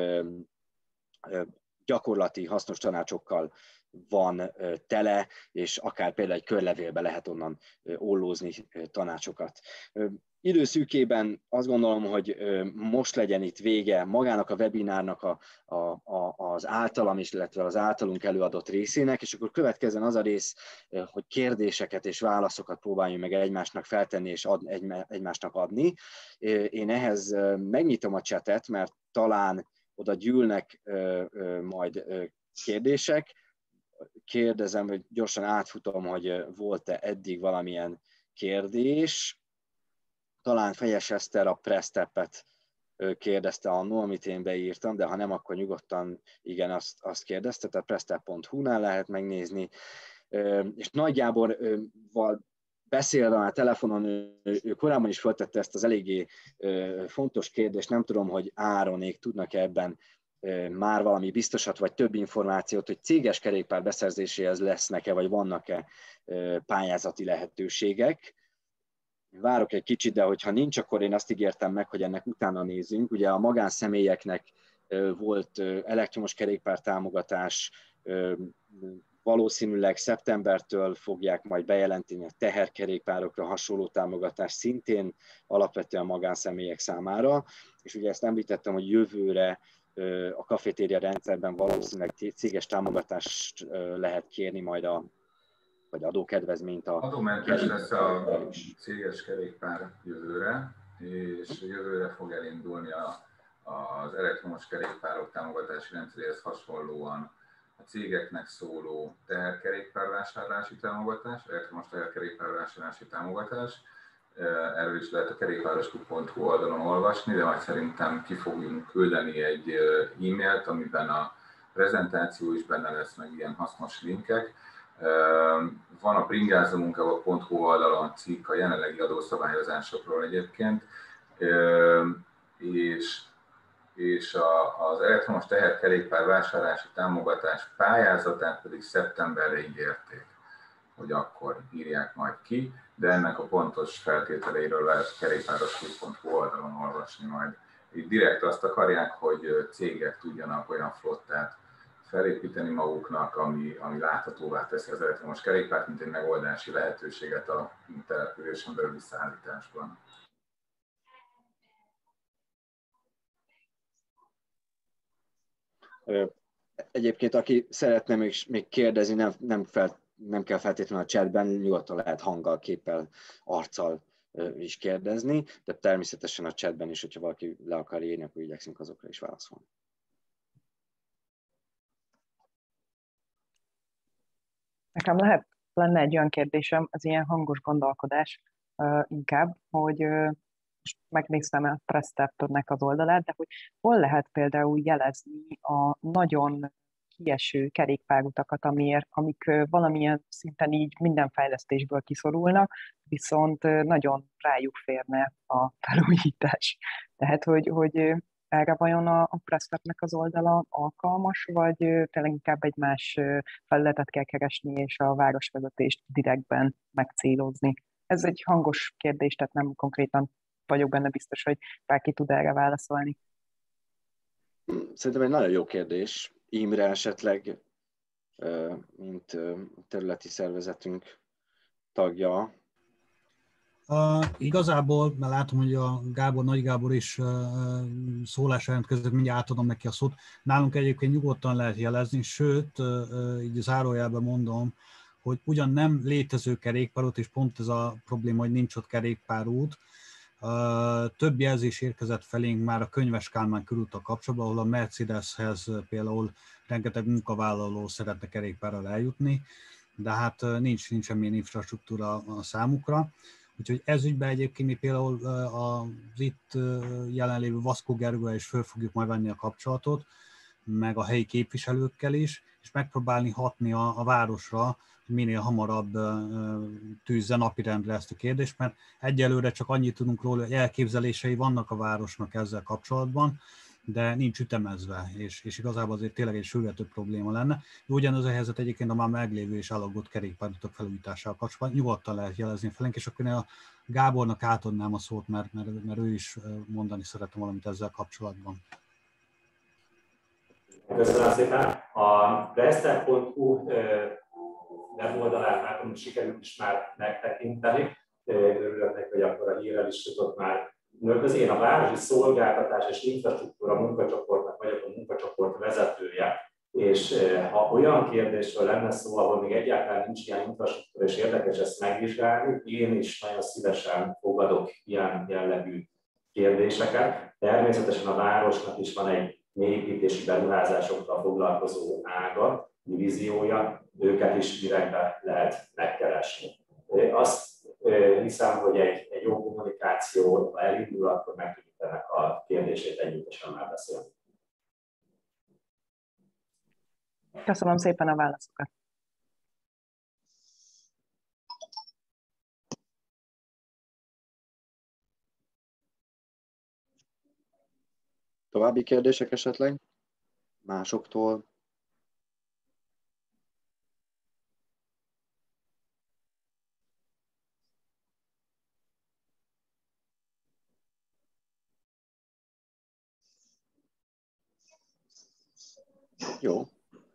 [SPEAKER 1] gyakorlati, hasznos tanácsokkal van tele, és akár például egy körlevélbe lehet onnan ollózni tanácsokat. Időszűkében azt gondolom, hogy most legyen itt vége magának a webinárnak a, a, a, az általam, illetve az általunk előadott részének, és akkor következzen az a rész, hogy kérdéseket és válaszokat próbáljunk meg egymásnak feltenni és ad, egy, egymásnak adni. Én ehhez megnyitom a chatet, mert talán oda gyűlnek majd kérdések. Kérdezem, hogy gyorsan átfutom, hogy volt-e eddig valamilyen kérdés. Talán Fejes Eszter a Press-Step-et kérdezte annól, amit én beírtam, de ha nem, akkor nyugodtan igen, azt, azt kérdezte, tehát pressstep pont hu-nál lehet megnézni. És Nagy Gáborval beszélve a telefonon, ő korábban is feltette ezt az eléggé fontos kérdést, nem tudom, hogy Áronék tudnak ebben már valami biztosat, vagy több információt, hogy céges kerékpár beszerzéséhez lesznek-e, vagy vannak-e pályázati lehetőségek. Várok egy kicsit, de hogyha nincs, akkor én azt ígértem meg, hogy ennek utána nézzünk. Ugye a magánszemélyeknek volt elektromos kerékpár támogatás, valószínűleg szeptembertől fogják majd bejelenteni a teherkerékpárokra hasonló támogatást szintén alapvetően magánszemélyek számára. És ugye ezt említettem, hogy jövőre a kafetéria rendszerben valószínűleg céges támogatást lehet kérni majd a vagy adókedvezményt a...
[SPEAKER 2] Adómentes lesz a céges kerékpár jövőre, és jövőre fog elindulni a, az elektromos kerékpárok támogatási rendszeréhez hasonlóan a cégeknek szóló teherkerékpárvásárlási támogatás, elektromos teherkerékpárvásárlási támogatás. Erről is lehet a kerékpárosklub pont hu oldalon olvasni, de majd szerintem ki fogunk küldeni egy e-mailt, amiben a prezentáció is benne lesz, meg ilyen hasznos linkek. Van a bringázzamunkával pont hu oldalon cikk a jelenlegi adószabályozásokról egyébként, és, és a, az elektromos teherkerékpár vásárlási támogatás pályázatát pedig szeptemberre ígérték, hogy akkor írják majd ki, de ennek a pontos feltételeiről lehet kerékpárosklub pont hu oldalon olvasni majd. Itt direkt azt akarják, hogy cégek tudjanak olyan flottát felépíteni maguknak, ami, ami láthatóvá teszi az elektromos kerékpárt, mint egy megoldási lehetőséget a településen belüli szállításban.
[SPEAKER 1] Egyébként, aki szeretne még, még kérdezni, nem, nem, fel, nem kell feltétlenül a chatben, nyugodtan lehet hanggal, képpel, arccal is kérdezni, de természetesen a chatben is, hogyha valaki le akar írni, akkor igyekszünk azokra is válaszolni.
[SPEAKER 6] Nekem lehet, lenne egy olyan kérdésem, az ilyen hangos gondolkodás uh, inkább, hogy uh, most megnéztem a Press-Starternek az oldalát, de hogy hol lehet például jelezni a nagyon kieső kerékpárutakat, amiért, amik uh, valamilyen szinten így minden fejlesztésből kiszorulnak, viszont uh, nagyon rájuk férne a felújítás. Tehát, hogy, hogy uh, erre vajon a, a Press-Starternek az oldala alkalmas, vagy uh, tényleg inkább egy más uh, felületet kell keresni, és a városvezetést direktben megcélozni. Ez egy hangos kérdés, tehát nem konkrétan vagyok benne biztos, hogy bárki tud erre válaszolni.
[SPEAKER 1] Szerintem egy nagyon jó kérdés. Imre esetleg, mint területi szervezetünk tagja.
[SPEAKER 3] Uh, igazából, mert látom, hogy a Gábor, Nagy Gábor is uh, szólásra jelentkezett, mindjárt átadom neki a szót. Nálunk egyébként nyugodtan lehet jelezni, sőt, uh, így zárójelben mondom, hogy ugyan nem létező kerékpárút, és pont ez a probléma, hogy nincs ott kerékpárút. Uh, több jelzés érkezett felénk már a Könyves Kálmán körúttal kapcsolatban, ahol a Mercedeshez például rengeteg munkavállaló szeretne kerékpárral eljutni, de hát nincs, nincs semmilyen infrastruktúra a számukra. Úgyhogy ez ügyben egyébként mi például az itt jelenlévő Vaszkó Gergővel is föl fogjuk majd venni a kapcsolatot, meg a helyi képviselőkkel is, és megpróbálni hatni a, a városra, hogy minél hamarabb tűzze napirendre ezt a kérdést, mert egyelőre csak annyit tudunk róla, hogy elképzelései vannak a városnak ezzel kapcsolatban, de nincs ütemezve, és, és igazából azért tényleg egy sürgető probléma lenne. Ugyanaz a helyzet egyébként a már meglévő és állagott kerékpárutak felújításával kapcsolatban. Nyugodtan lehet jelezni felénk, és akkor én a Gábornak átadnám a szót, mert, mert, mert ő is mondani szeretne valamit ezzel kapcsolatban.
[SPEAKER 4] Köszönöm szépen. A preszter pont hu weboldalán látom, sikerült is már megtekinteni. Örülök neki, hogy akkor a hírrel is jutott már. Az én a városi szolgáltatás és infrastruktúra munkacsoportnak vagyok a munkacsoport vezetője, és ha olyan kérdésről lenne szó, ahol még egyáltalán nincs ilyen infrastruktúra, és érdekes ezt megvizsgálni, én is nagyon szívesen fogadok ilyen jellegű kérdéseket. Természetesen a városnak is van egy építési beruházásokkal foglalkozó ága, divíziója, őket is direktbe lehet megkeresni. Azt hiszem, hogy egy, egy jó kommunikáció, ha elindul, akkor meg tudjuk ennek a kérdését együttesen már beszélni.
[SPEAKER 6] Köszönöm szépen a válaszokat.
[SPEAKER 1] További kérdések esetleg másoktól? Jó.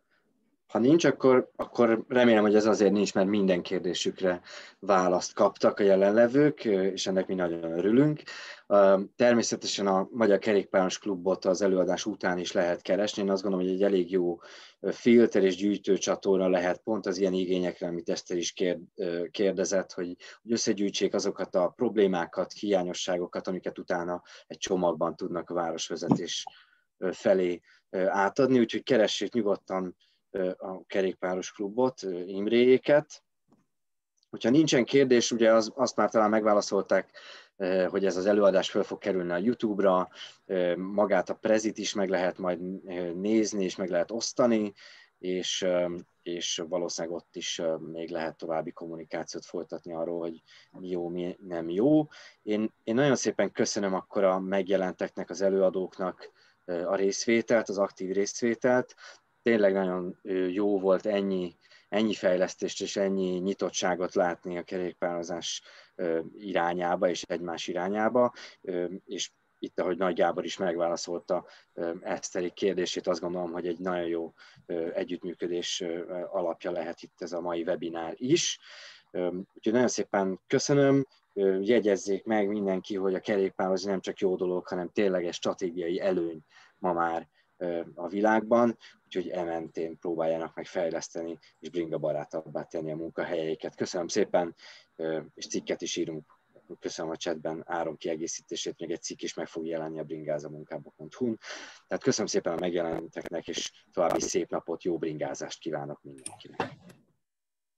[SPEAKER 1] Ha nincs, akkor, akkor remélem, hogy ez azért nincs, mert minden kérdésükre választ kaptak a jelenlevők, és ennek mi nagyon örülünk. Természetesen a Magyar Kerékpáros Klubot az előadás után is lehet keresni. Én azt gondolom, hogy egy elég jó filter és gyűjtőcsatorna lehet pont az ilyen igényekre, amit Eszter is kérdezett, hogy, hogy összegyűjtsék azokat a problémákat, hiányosságokat, amiket utána egy csomagban tudnak a városvezetés felé átadni. Úgyhogy keressék nyugodtan a Kerékpáros Klubot, Imréjéket. Hogyha nincsen kérdés, ugye az, azt már talán megválaszolták, hogy ez az előadás föl fog kerülni a YouTube-ra, magát a prezit is meg lehet majd nézni, és meg lehet osztani, és, és valószínűleg ott is még lehet további kommunikációt folytatni arról, hogy mi jó, mi nem jó. Én, én nagyon szépen köszönöm akkor a megjelenteknek, az előadóknak a részvételt, az aktív részvételt. Tényleg nagyon jó volt ennyi, ennyi fejlesztést és ennyi nyitottságot látni a kerékpározás irányába és egymás irányába, és itt, ahogy Nagy Gábor is megválaszolta Eszteri kérdését, azt gondolom, hogy egy nagyon jó együttműködés alapja lehet itt ez a mai webinár is. Úgyhogy nagyon szépen köszönöm, jegyezzék meg mindenki, hogy a kerékpározni nem csak jó dolog, hanem tényleges stratégiai előny ma már a világban, úgyhogy e mentén próbáljanak meg fejleszteni és bringabarátabbá tenni a munkahelyeiket. Köszönöm szépen, és cikket is írunk. Köszönöm a chatben Áron kiegészítését, még egy cikk is meg fog jelenni a bringázamunkába pont hu-n. Tehát köszönöm szépen a megjelenteknek, és további szép napot, jó bringázást kívánok mindenkinek.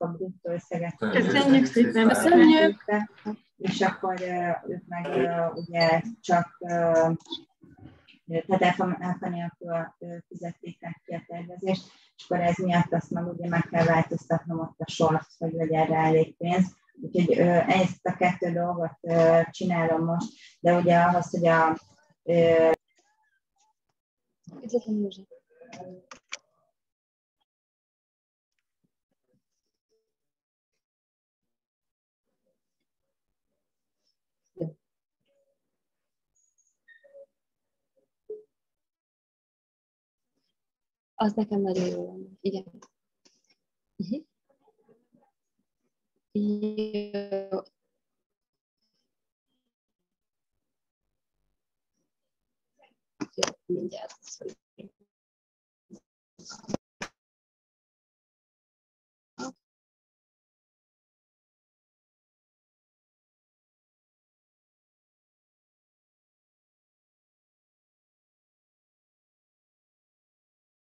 [SPEAKER 7] a bruttó összeget.
[SPEAKER 8] Köszönjük szépen!
[SPEAKER 7] Köszönjük! És akkor ők meg ugye csak tehát áfa nélkül fizették ki a tervezést, és akkor ez miatt azt meg ugye meg kell változtatnom ott a sort, hogy legyen rá elég pénz. Úgyhogy ezt a kettő dolgot csinálom most, de ugye ahhoz, hogy a...
[SPEAKER 5] Üdvözlöm, József! Az nekem nagyon jó lenne. Igen. Uh-huh. Jó. Jó, mindjárt.